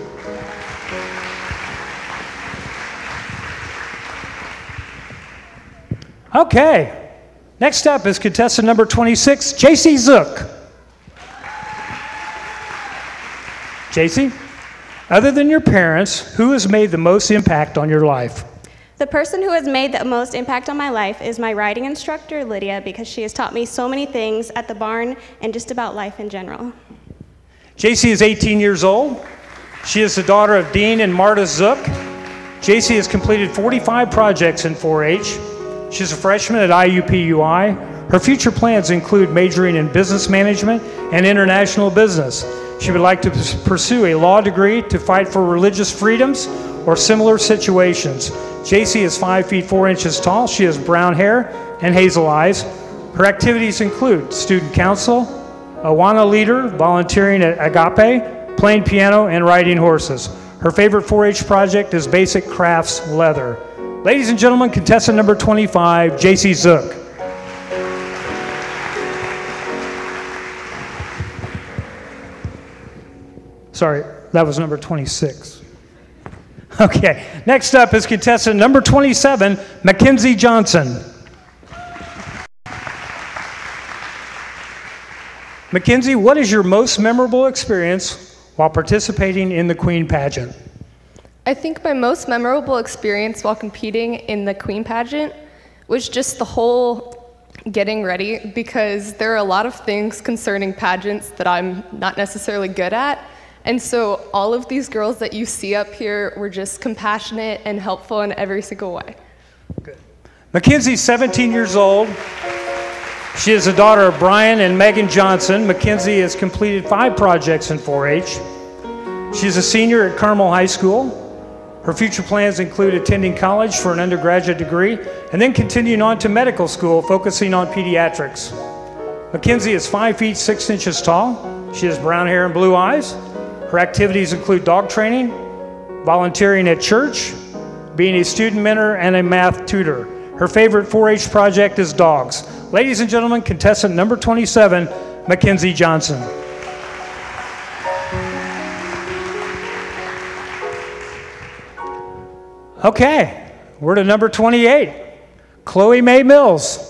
Okay, next up is contestant number 26, JC Zook. JC, other than your parents, who has made the most impact on your life? The person who has made the most impact on my life is my riding instructor, Lydia, because she has taught me so many things at the barn and just about life in general. JC is 18 years old. She is the daughter of Dean and Marta Zook. JC has completed 45 projects in 4-H. She's a freshman at IUPUI. Her future plans include majoring in business management and international business. She would like to pursue a law degree to fight for religious freedoms or similar situations. JC is 5 feet 4 inches tall. She has brown hair and hazel eyes. Her activities include student council, Awana leader, volunteering at Agape, playing piano, and riding horses. Her favorite 4-H project is Basic Crafts Leather. Ladies and gentlemen, contestant number 25, JC Zook. Sorry, that was number 26. Okay, next up is contestant number 27, Mackenzie Johnson. Mackenzie, what is your most memorable experience while participating in the Queen Pageant? I think my most memorable experience while competing in the Queen Pageant was just the whole getting ready, because there are a lot of things concerning pageants that I'm not necessarily good at. And so all of these girls that you see up here were just compassionate and helpful in every single way. Good. Mackenzie's 17 years old. She is the daughter of Brian and Megan Johnson. Mackenzie has completed 5 projects in 4-H. She's a senior at Carmel High School. Her future plans include attending college for an undergraduate degree and then continuing on to medical school, focusing on pediatrics. Mackenzie is 5 feet 6 inches tall. She has brown hair and blue eyes. Her activities include dog training, volunteering at church, being a student mentor, and a math tutor. Her favorite 4-H project is dogs. Ladies and gentlemen, contestant number 27, Mackenzie Johnson. Okay, we're to number 28, Chloe Mae Mills.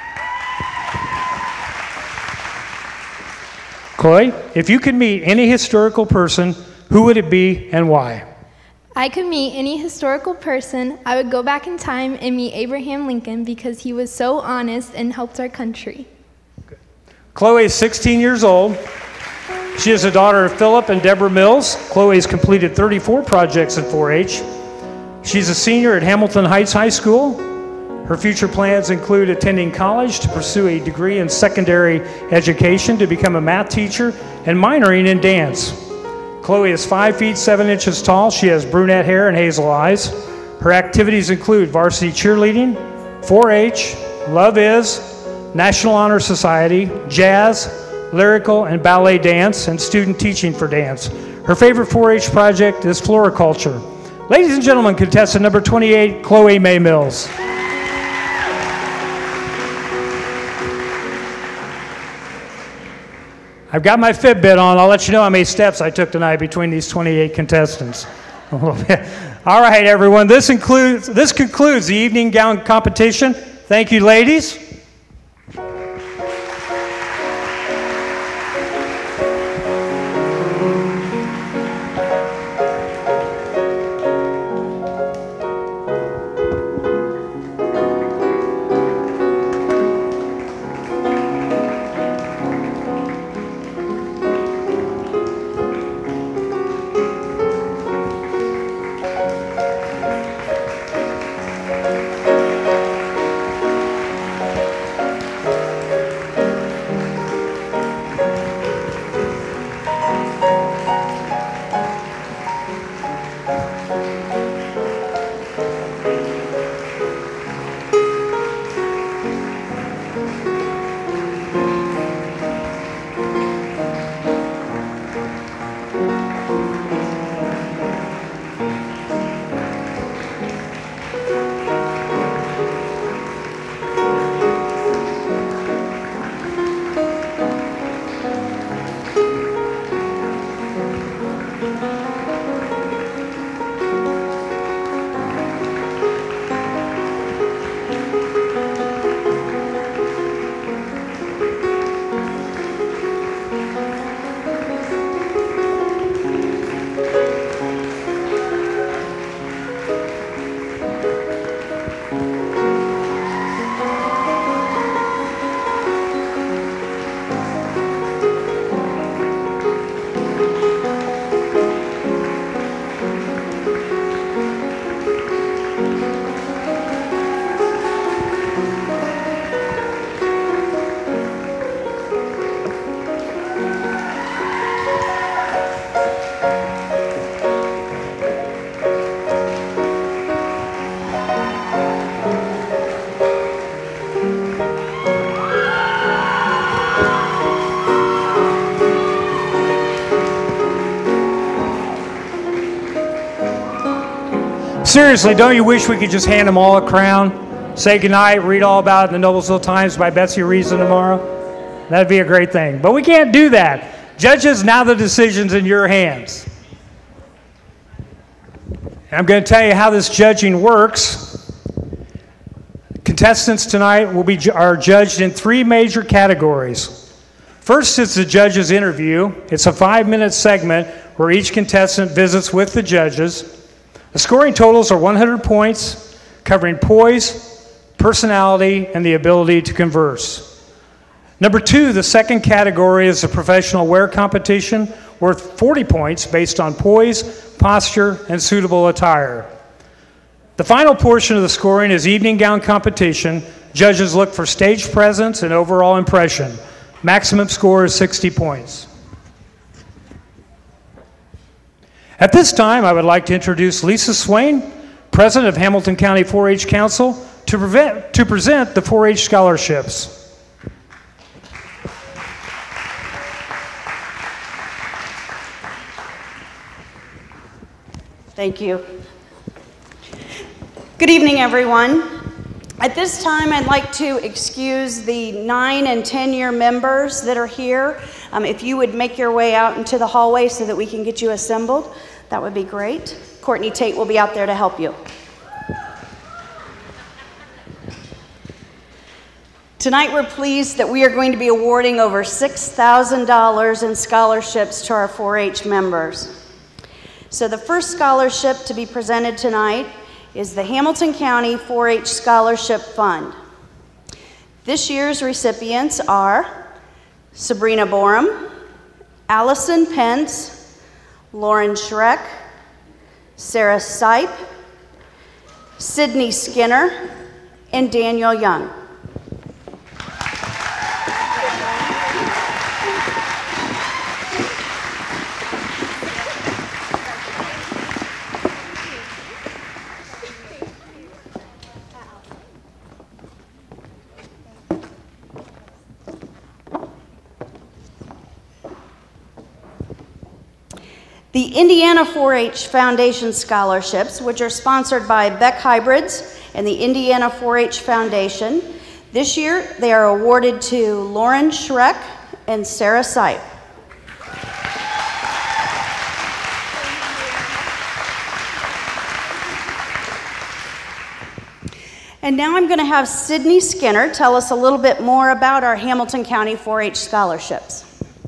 Chloe, if you could meet any historical person, who would it be and why? I could meet any historical person. I would go back in time and meet Abraham Lincoln because he was so honest and helped our country. Chloe is 16 years old. She is the daughter of Philip and Deborah Mills. Chloe has completed 34 projects in 4-H. She's a senior at Hamilton Heights High School. Her future plans include attending college to pursue a degree in secondary education to become a math teacher and minoring in dance. Chloe is 5 feet 7 inches tall. She has brunette hair and hazel eyes. Her activities include varsity cheerleading, 4-H, Love Is, National Honor Society, jazz, lyrical and ballet dance, and student teaching for dance. Her favorite 4-H project is floriculture. Ladies and gentlemen, contestant number 28, Chloe May Mills. I've got my Fitbit on. I'll let you know how many steps I took tonight between these 28 contestants. All right, everyone. This concludes the evening gown competition. Thank you, ladies. Seriously, don't you wish we could just hand them all a crown, say goodnight, read all about it in the Noblesville Times by Betsy Reason tomorrow? That'd be a great thing. But we can't do that. Judges, now the decision's in your hands. I'm going to tell you how this judging works. Contestants tonight are judged in 3 major categories. First is the judge's interview. It's a 5-minute segment where each contestant visits with the judges. The scoring totals are 100 points, covering poise, personality, and the ability to converse. Number 2, the second category is the professional wear competition, worth 40 points based on poise, posture, and suitable attire. The final portion of the scoring is evening gown competition. Judges look for stage presence and overall impression. Maximum score is 60 points. At this time, I would like to introduce Lisa Swain, President of Hamilton County 4-H Council, to present the 4-H scholarships. Thank you. Good evening, everyone. At this time, I'd like to excuse the 9 and 10-year members that are here. If you would make your way out into the hallway so that we can get you assembled, that would be great. Courtney Tate will be out there to help you. Tonight, we're pleased that we are going to be awarding over $6,000 in scholarships to our 4-H members. So the first scholarship to be presented tonight is the Hamilton County 4-H Scholarship Fund. This year's recipients are Sabrina Borum, Allison Pence, Lauren Schreck, Sarah Sipe, Sydney Skinner, and Daniel Young. The Indiana 4-H Foundation Scholarships, which are sponsored by Beck Hybrids and the Indiana 4-H Foundation. This year, they are awarded to Lauren Schreck and Sarah Sipe. And now I'm going to have Sydney Skinner tell us a little bit more about our Hamilton County 4-H scholarships.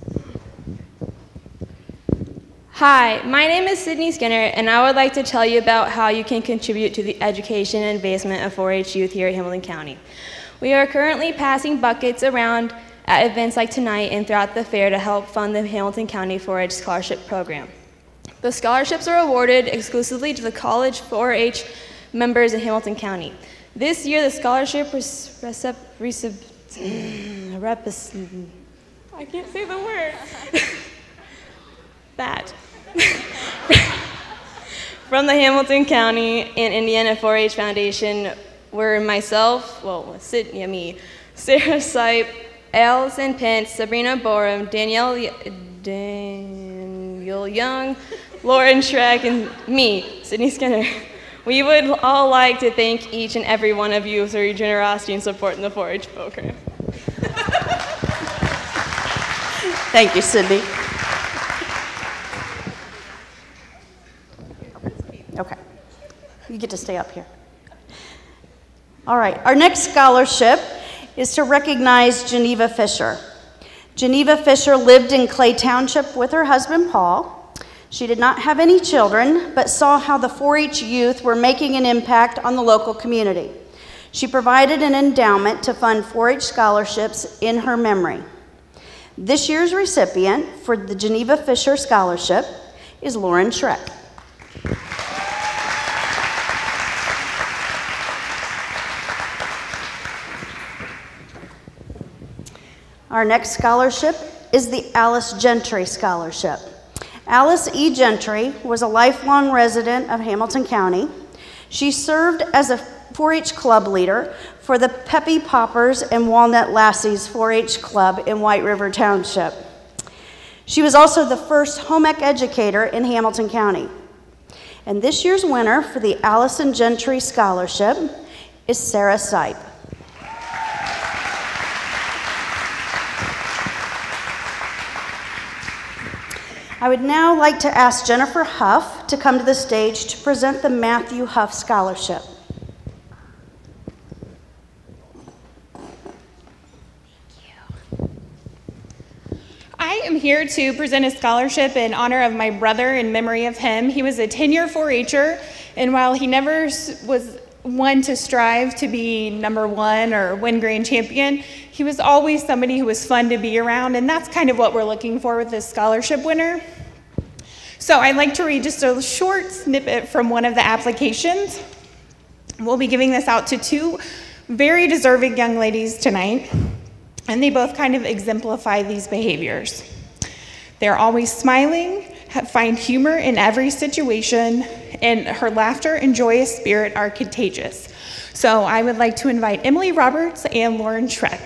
Hi, my name is Sydney Skinner, and I would like to tell you about how you can contribute to the education and advancement of 4-H youth here at Hamilton County. We are currently passing buckets around at events like tonight and throughout the fair to help fund the Hamilton County 4-H Scholarship Program. The scholarships are awarded exclusively to the college 4-H members in Hamilton County. This year, the scholarship I can't say the word. That. From the Hamilton County and Indiana 4-H Foundation were myself, me, Sarah Sipe, Allison Pence, Sabrina Borum, Danielle Young, Lauren Schreck, and me, Sydney Skinner. We would all like to thank each and every one of you for your generosity and support in the 4-H program. Thank you, Sydney. Okay, you get to stay up here. All right, our next scholarship is to recognize Geneva Fisher. Geneva Fisher lived in Clay Township with her husband, Paul. She did not have any children, but saw how the 4-H youth were making an impact on the local community. She provided an endowment to fund 4-H scholarships in her memory. This year's recipient for the Geneva Fisher Scholarship is Lauren Schreck. Our next scholarship is the Alice Gentry Scholarship. Alice E. Gentry was a lifelong resident of Hamilton County. She served as a 4-H club leader for the Peppy Poppers and Walnut Lassies 4-H club in White River Township. She was also the first home ec educator in Hamilton County. And this year's winner for the Allison Gentry Scholarship is Sarah Sipe. I would now like to ask Jennifer Huff to come to the stage to present the Matthew Huff Scholarship. I am here to present a scholarship in honor of my brother in memory of him. He was a 10-year 4-H'er, and while he never was one to strive to be #1 or win grand champion, he was always somebody who was fun to be around, and that's kind of what we're looking for with this scholarship winner. So I'd like to read just a short snippet from one of the applications. We'll be giving this out to 2 very deserving young ladies tonight, and they both kind of exemplify these behaviors. They're always smiling, find humor in every situation, and her laughter and joyous spirit are contagious. So I would like to invite Emily Roberts and Lauren Schreck.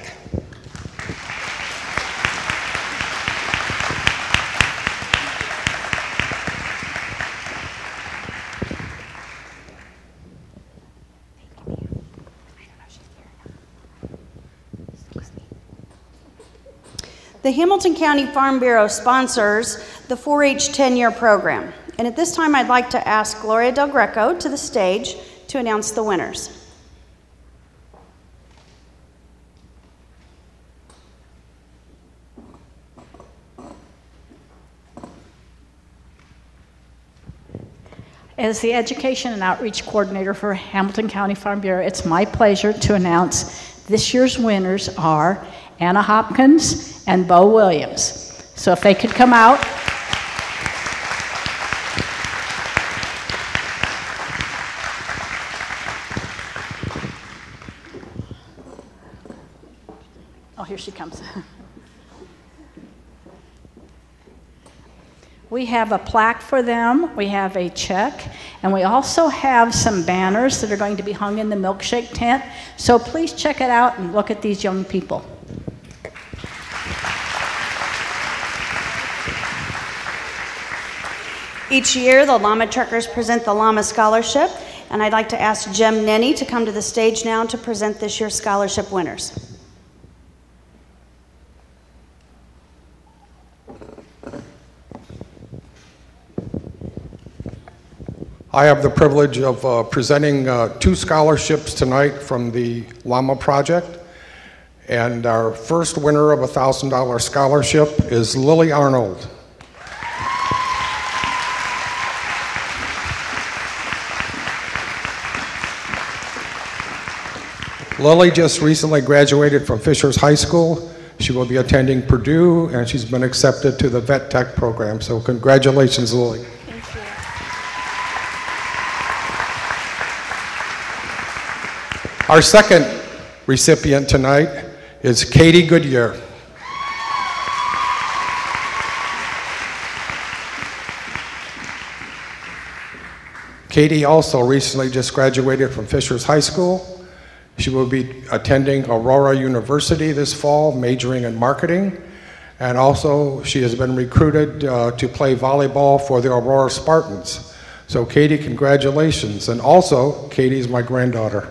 The Hamilton County Farm Bureau sponsors the 4-H 10-year program. And at this time, I'd like to ask Gloria Del Greco to the stage to announce the winners. As the Education and Outreach Coordinator for Hamilton County Farm Bureau, it's my pleasure to announce this year's winners are Anna Hopkins and Bo Williams. So if they could come out. Oh, here she comes. We have a plaque for them, we have a check, and we also have some banners that are going to be hung in the milkshake tent. So please check it out and look at these young people. Each year, the llama truckers present the llama scholarship, and I'd like to ask Jem Nenny to come to the stage now to present this year's scholarship winners. I have the privilege of presenting 2 scholarships tonight from the Llama Project. And our first winner of a $1,000 scholarship is Lily Arnold. Lily just recently graduated from Fishers High School. She will be attending Purdue, and she's been accepted to the Vet Tech program. So congratulations, Lily. Our second recipient tonight is Katie Goodyear. Katie also recently just graduated from Fishers High School. She will be attending Aurora University this fall, majoring in marketing. And also, she has been recruited to play volleyball for the Aurora Spartans. So Katie, congratulations. And also, Katie's my granddaughter.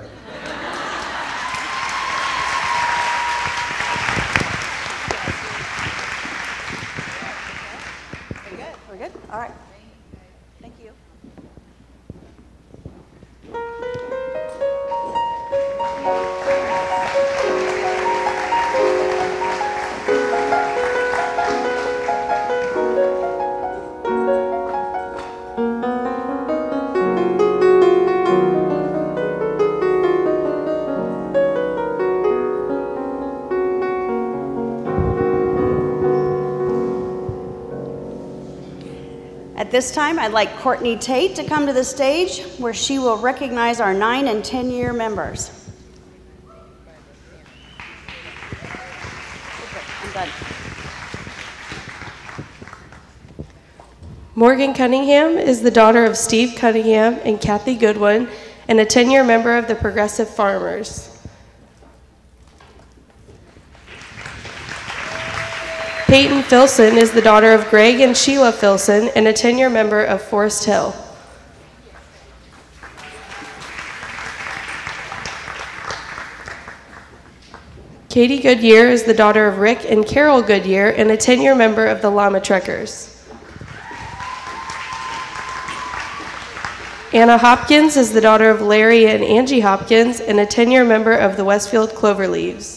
At this time, I'd like Courtney Tate to come to the stage where she will recognize our 9- and 10-year members. I'm done. Morgan Cunningham is the daughter of Steve Cunningham and Kathy Goodwin and a 10-year member of the Progressive Farmers. Peyton Filson is the daughter of Greg and Sheila Filson and a 10-year member of Forest Hill. Katie Goodyear is the daughter of Rick and Carol Goodyear and a 10-year member of the Llama Trekkers. Anna Hopkins is the daughter of Larry and Angie Hopkins and a 10-year member of the Westfield Cloverleaves.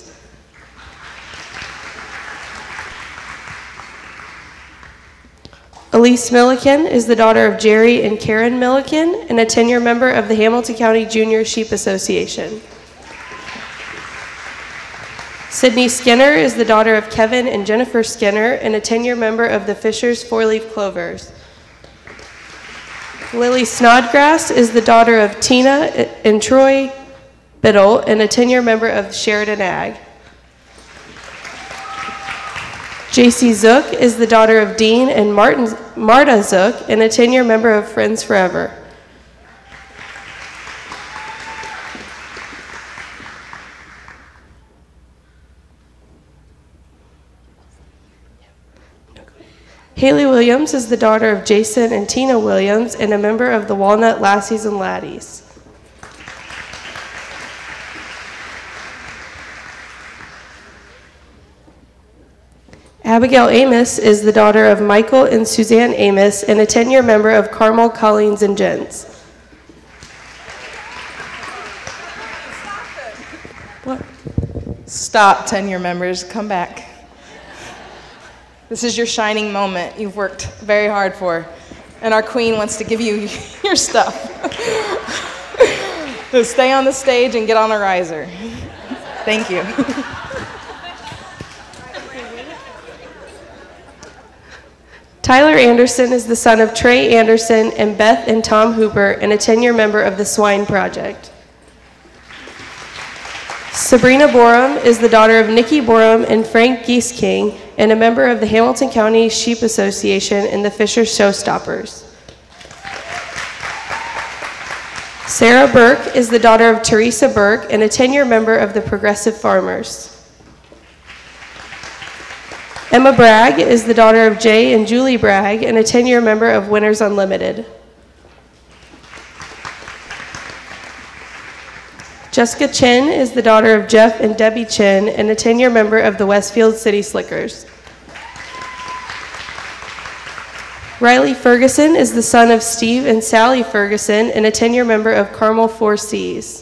Elise Milliken is the daughter of Jerry and Karen Milliken and a 10-year member of the Hamilton County Junior Sheep Association. Sydney Skinner is the daughter of Kevin and Jennifer Skinner and a 10-year member of the Fishers Four-Leaf Clovers. Lily Snodgrass is the daughter of Tina and Troy Biddle and a 10-year member of Sheridan Ag. JC Zook is the daughter of Dean and Marta Zook and a 10-year member of Friends Forever. Haley Williams is the daughter of Jason and Tina Williams and a member of the Walnut Lassies and Laddies. Abigail Amos is the daughter of Michael and Suzanne Amos and a 10-year member of Carmel, Colleen's, and Jens. What? Stop, 10-year members. Come back. This is your shining moment you've worked very hard for, and our queen wants to give you your stuff. So stay on the stage and get on a riser. Thank you. Tyler Anderson is the son of Trey Anderson and Beth and Tom Hooper and a 10-year member of the Swine Project. Sabrina Borum is the daughter of Nikki Borum and Frank Geese King and a member of the Hamilton County Sheep Association and the Fisher Showstoppers. Sarah Burke is the daughter of Teresa Burke and a 10-year member of the Progressive Farmers. Emma Bragg is the daughter of Jay and Julie Bragg and a 10-year member of Winners Unlimited. Jessica Chin is the daughter of Jeff and Debbie Chin and a 10-year member of the Westfield City Slickers. Riley Ferguson is the son of Steve and Sally Ferguson and a 10-year member of Carmel 4Cs.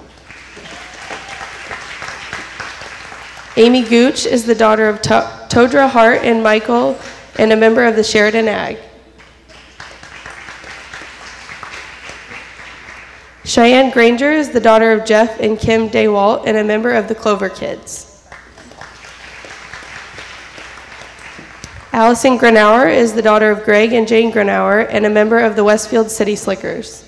Amy Gooch is the daughter of Todra Hart and Michael and a member of the Sheridan Ag. Cheyenne Granger is the daughter of Jeff and Kim Daywalt and a member of the Clover Kids. Allison Granauer is the daughter of Greg and Jane Granauer and a member of the Westfield City Slickers.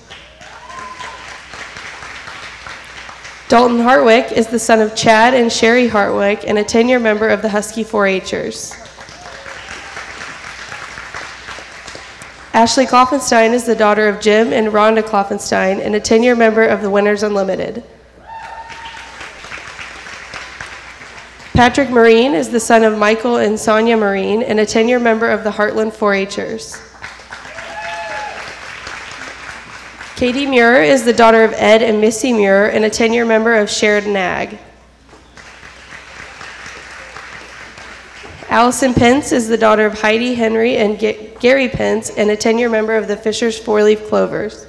Dalton Hartwick is the son of Chad and Sherry Hartwick and a 10-year member of the Husky 4-H'ers. Ashley Klopfenstein is the daughter of Jim and Rhonda Klopfenstein and a 10-year member of the Winners Unlimited. Patrick Marine is the son of Michael and Sonia Marine and a 10-year member of the Heartland 4-H'ers. Katie Muir is the daughter of Ed and Missy Muir and a 10-year member of Sheridan Ag. Allison Pence is the daughter of Heidi Henry and Gary Pence and a 10-year member of the Fisher's 4-Leaf Clovers.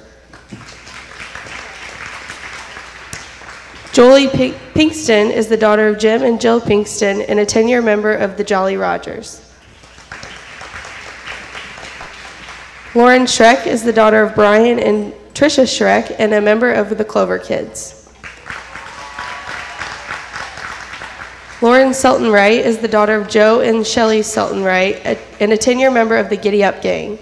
Jolie Pinkston is the daughter of Jim and Jill Pinkston and a 10-year member of the Jolly Rogers. Lauren Schreck is the daughter of Brian and Tricia Schreck and a member of the Clover Kids. Lauren Selton Wright is the daughter of Joe and Shelley Selton Wright and a 10-year member of the Giddy Up Gang.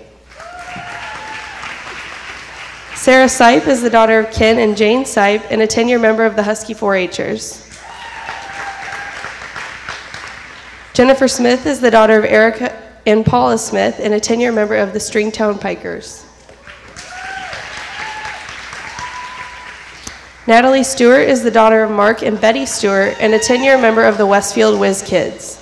Sarah Sipe is the daughter of Ken and Jane Sipe and a 10-year member of the Husky 4-H'ers. Jennifer Smith is the daughter of Erica and Paula Smith and a 10-year member of the Stringtown Pikers. Natalie Stewart is the daughter of Mark and Betty Stewart and a 10-year member of the Westfield Whiz Kids.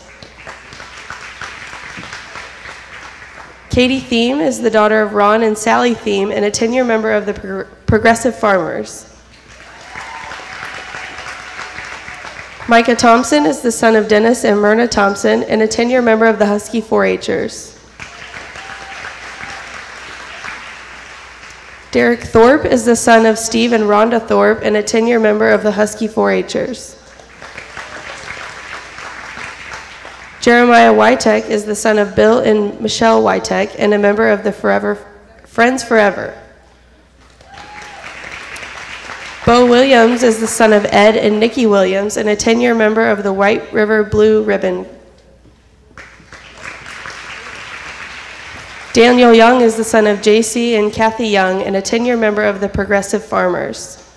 Katie Thiem is the daughter of Ron and Sally Thiem and a 10-year member of the Progressive Farmers. Micah Thompson is the son of Dennis and Myrna Thompson and a 10-year member of the Husky 4-H'ers. Derek Thorpe is the son of Steve and Rhonda Thorpe and a 10-year member of the Husky 4-H'ers. Jeremiah Wytek is the son of Bill and Michelle Wytek and a member of the Friends Forever. Bo Williams is the son of Ed and Nikki Williams and a 10-year member of the White River Blue Ribbon. Daniel Young is the son of JC and Kathy Young and a 10-year member of the Progressive Farmers.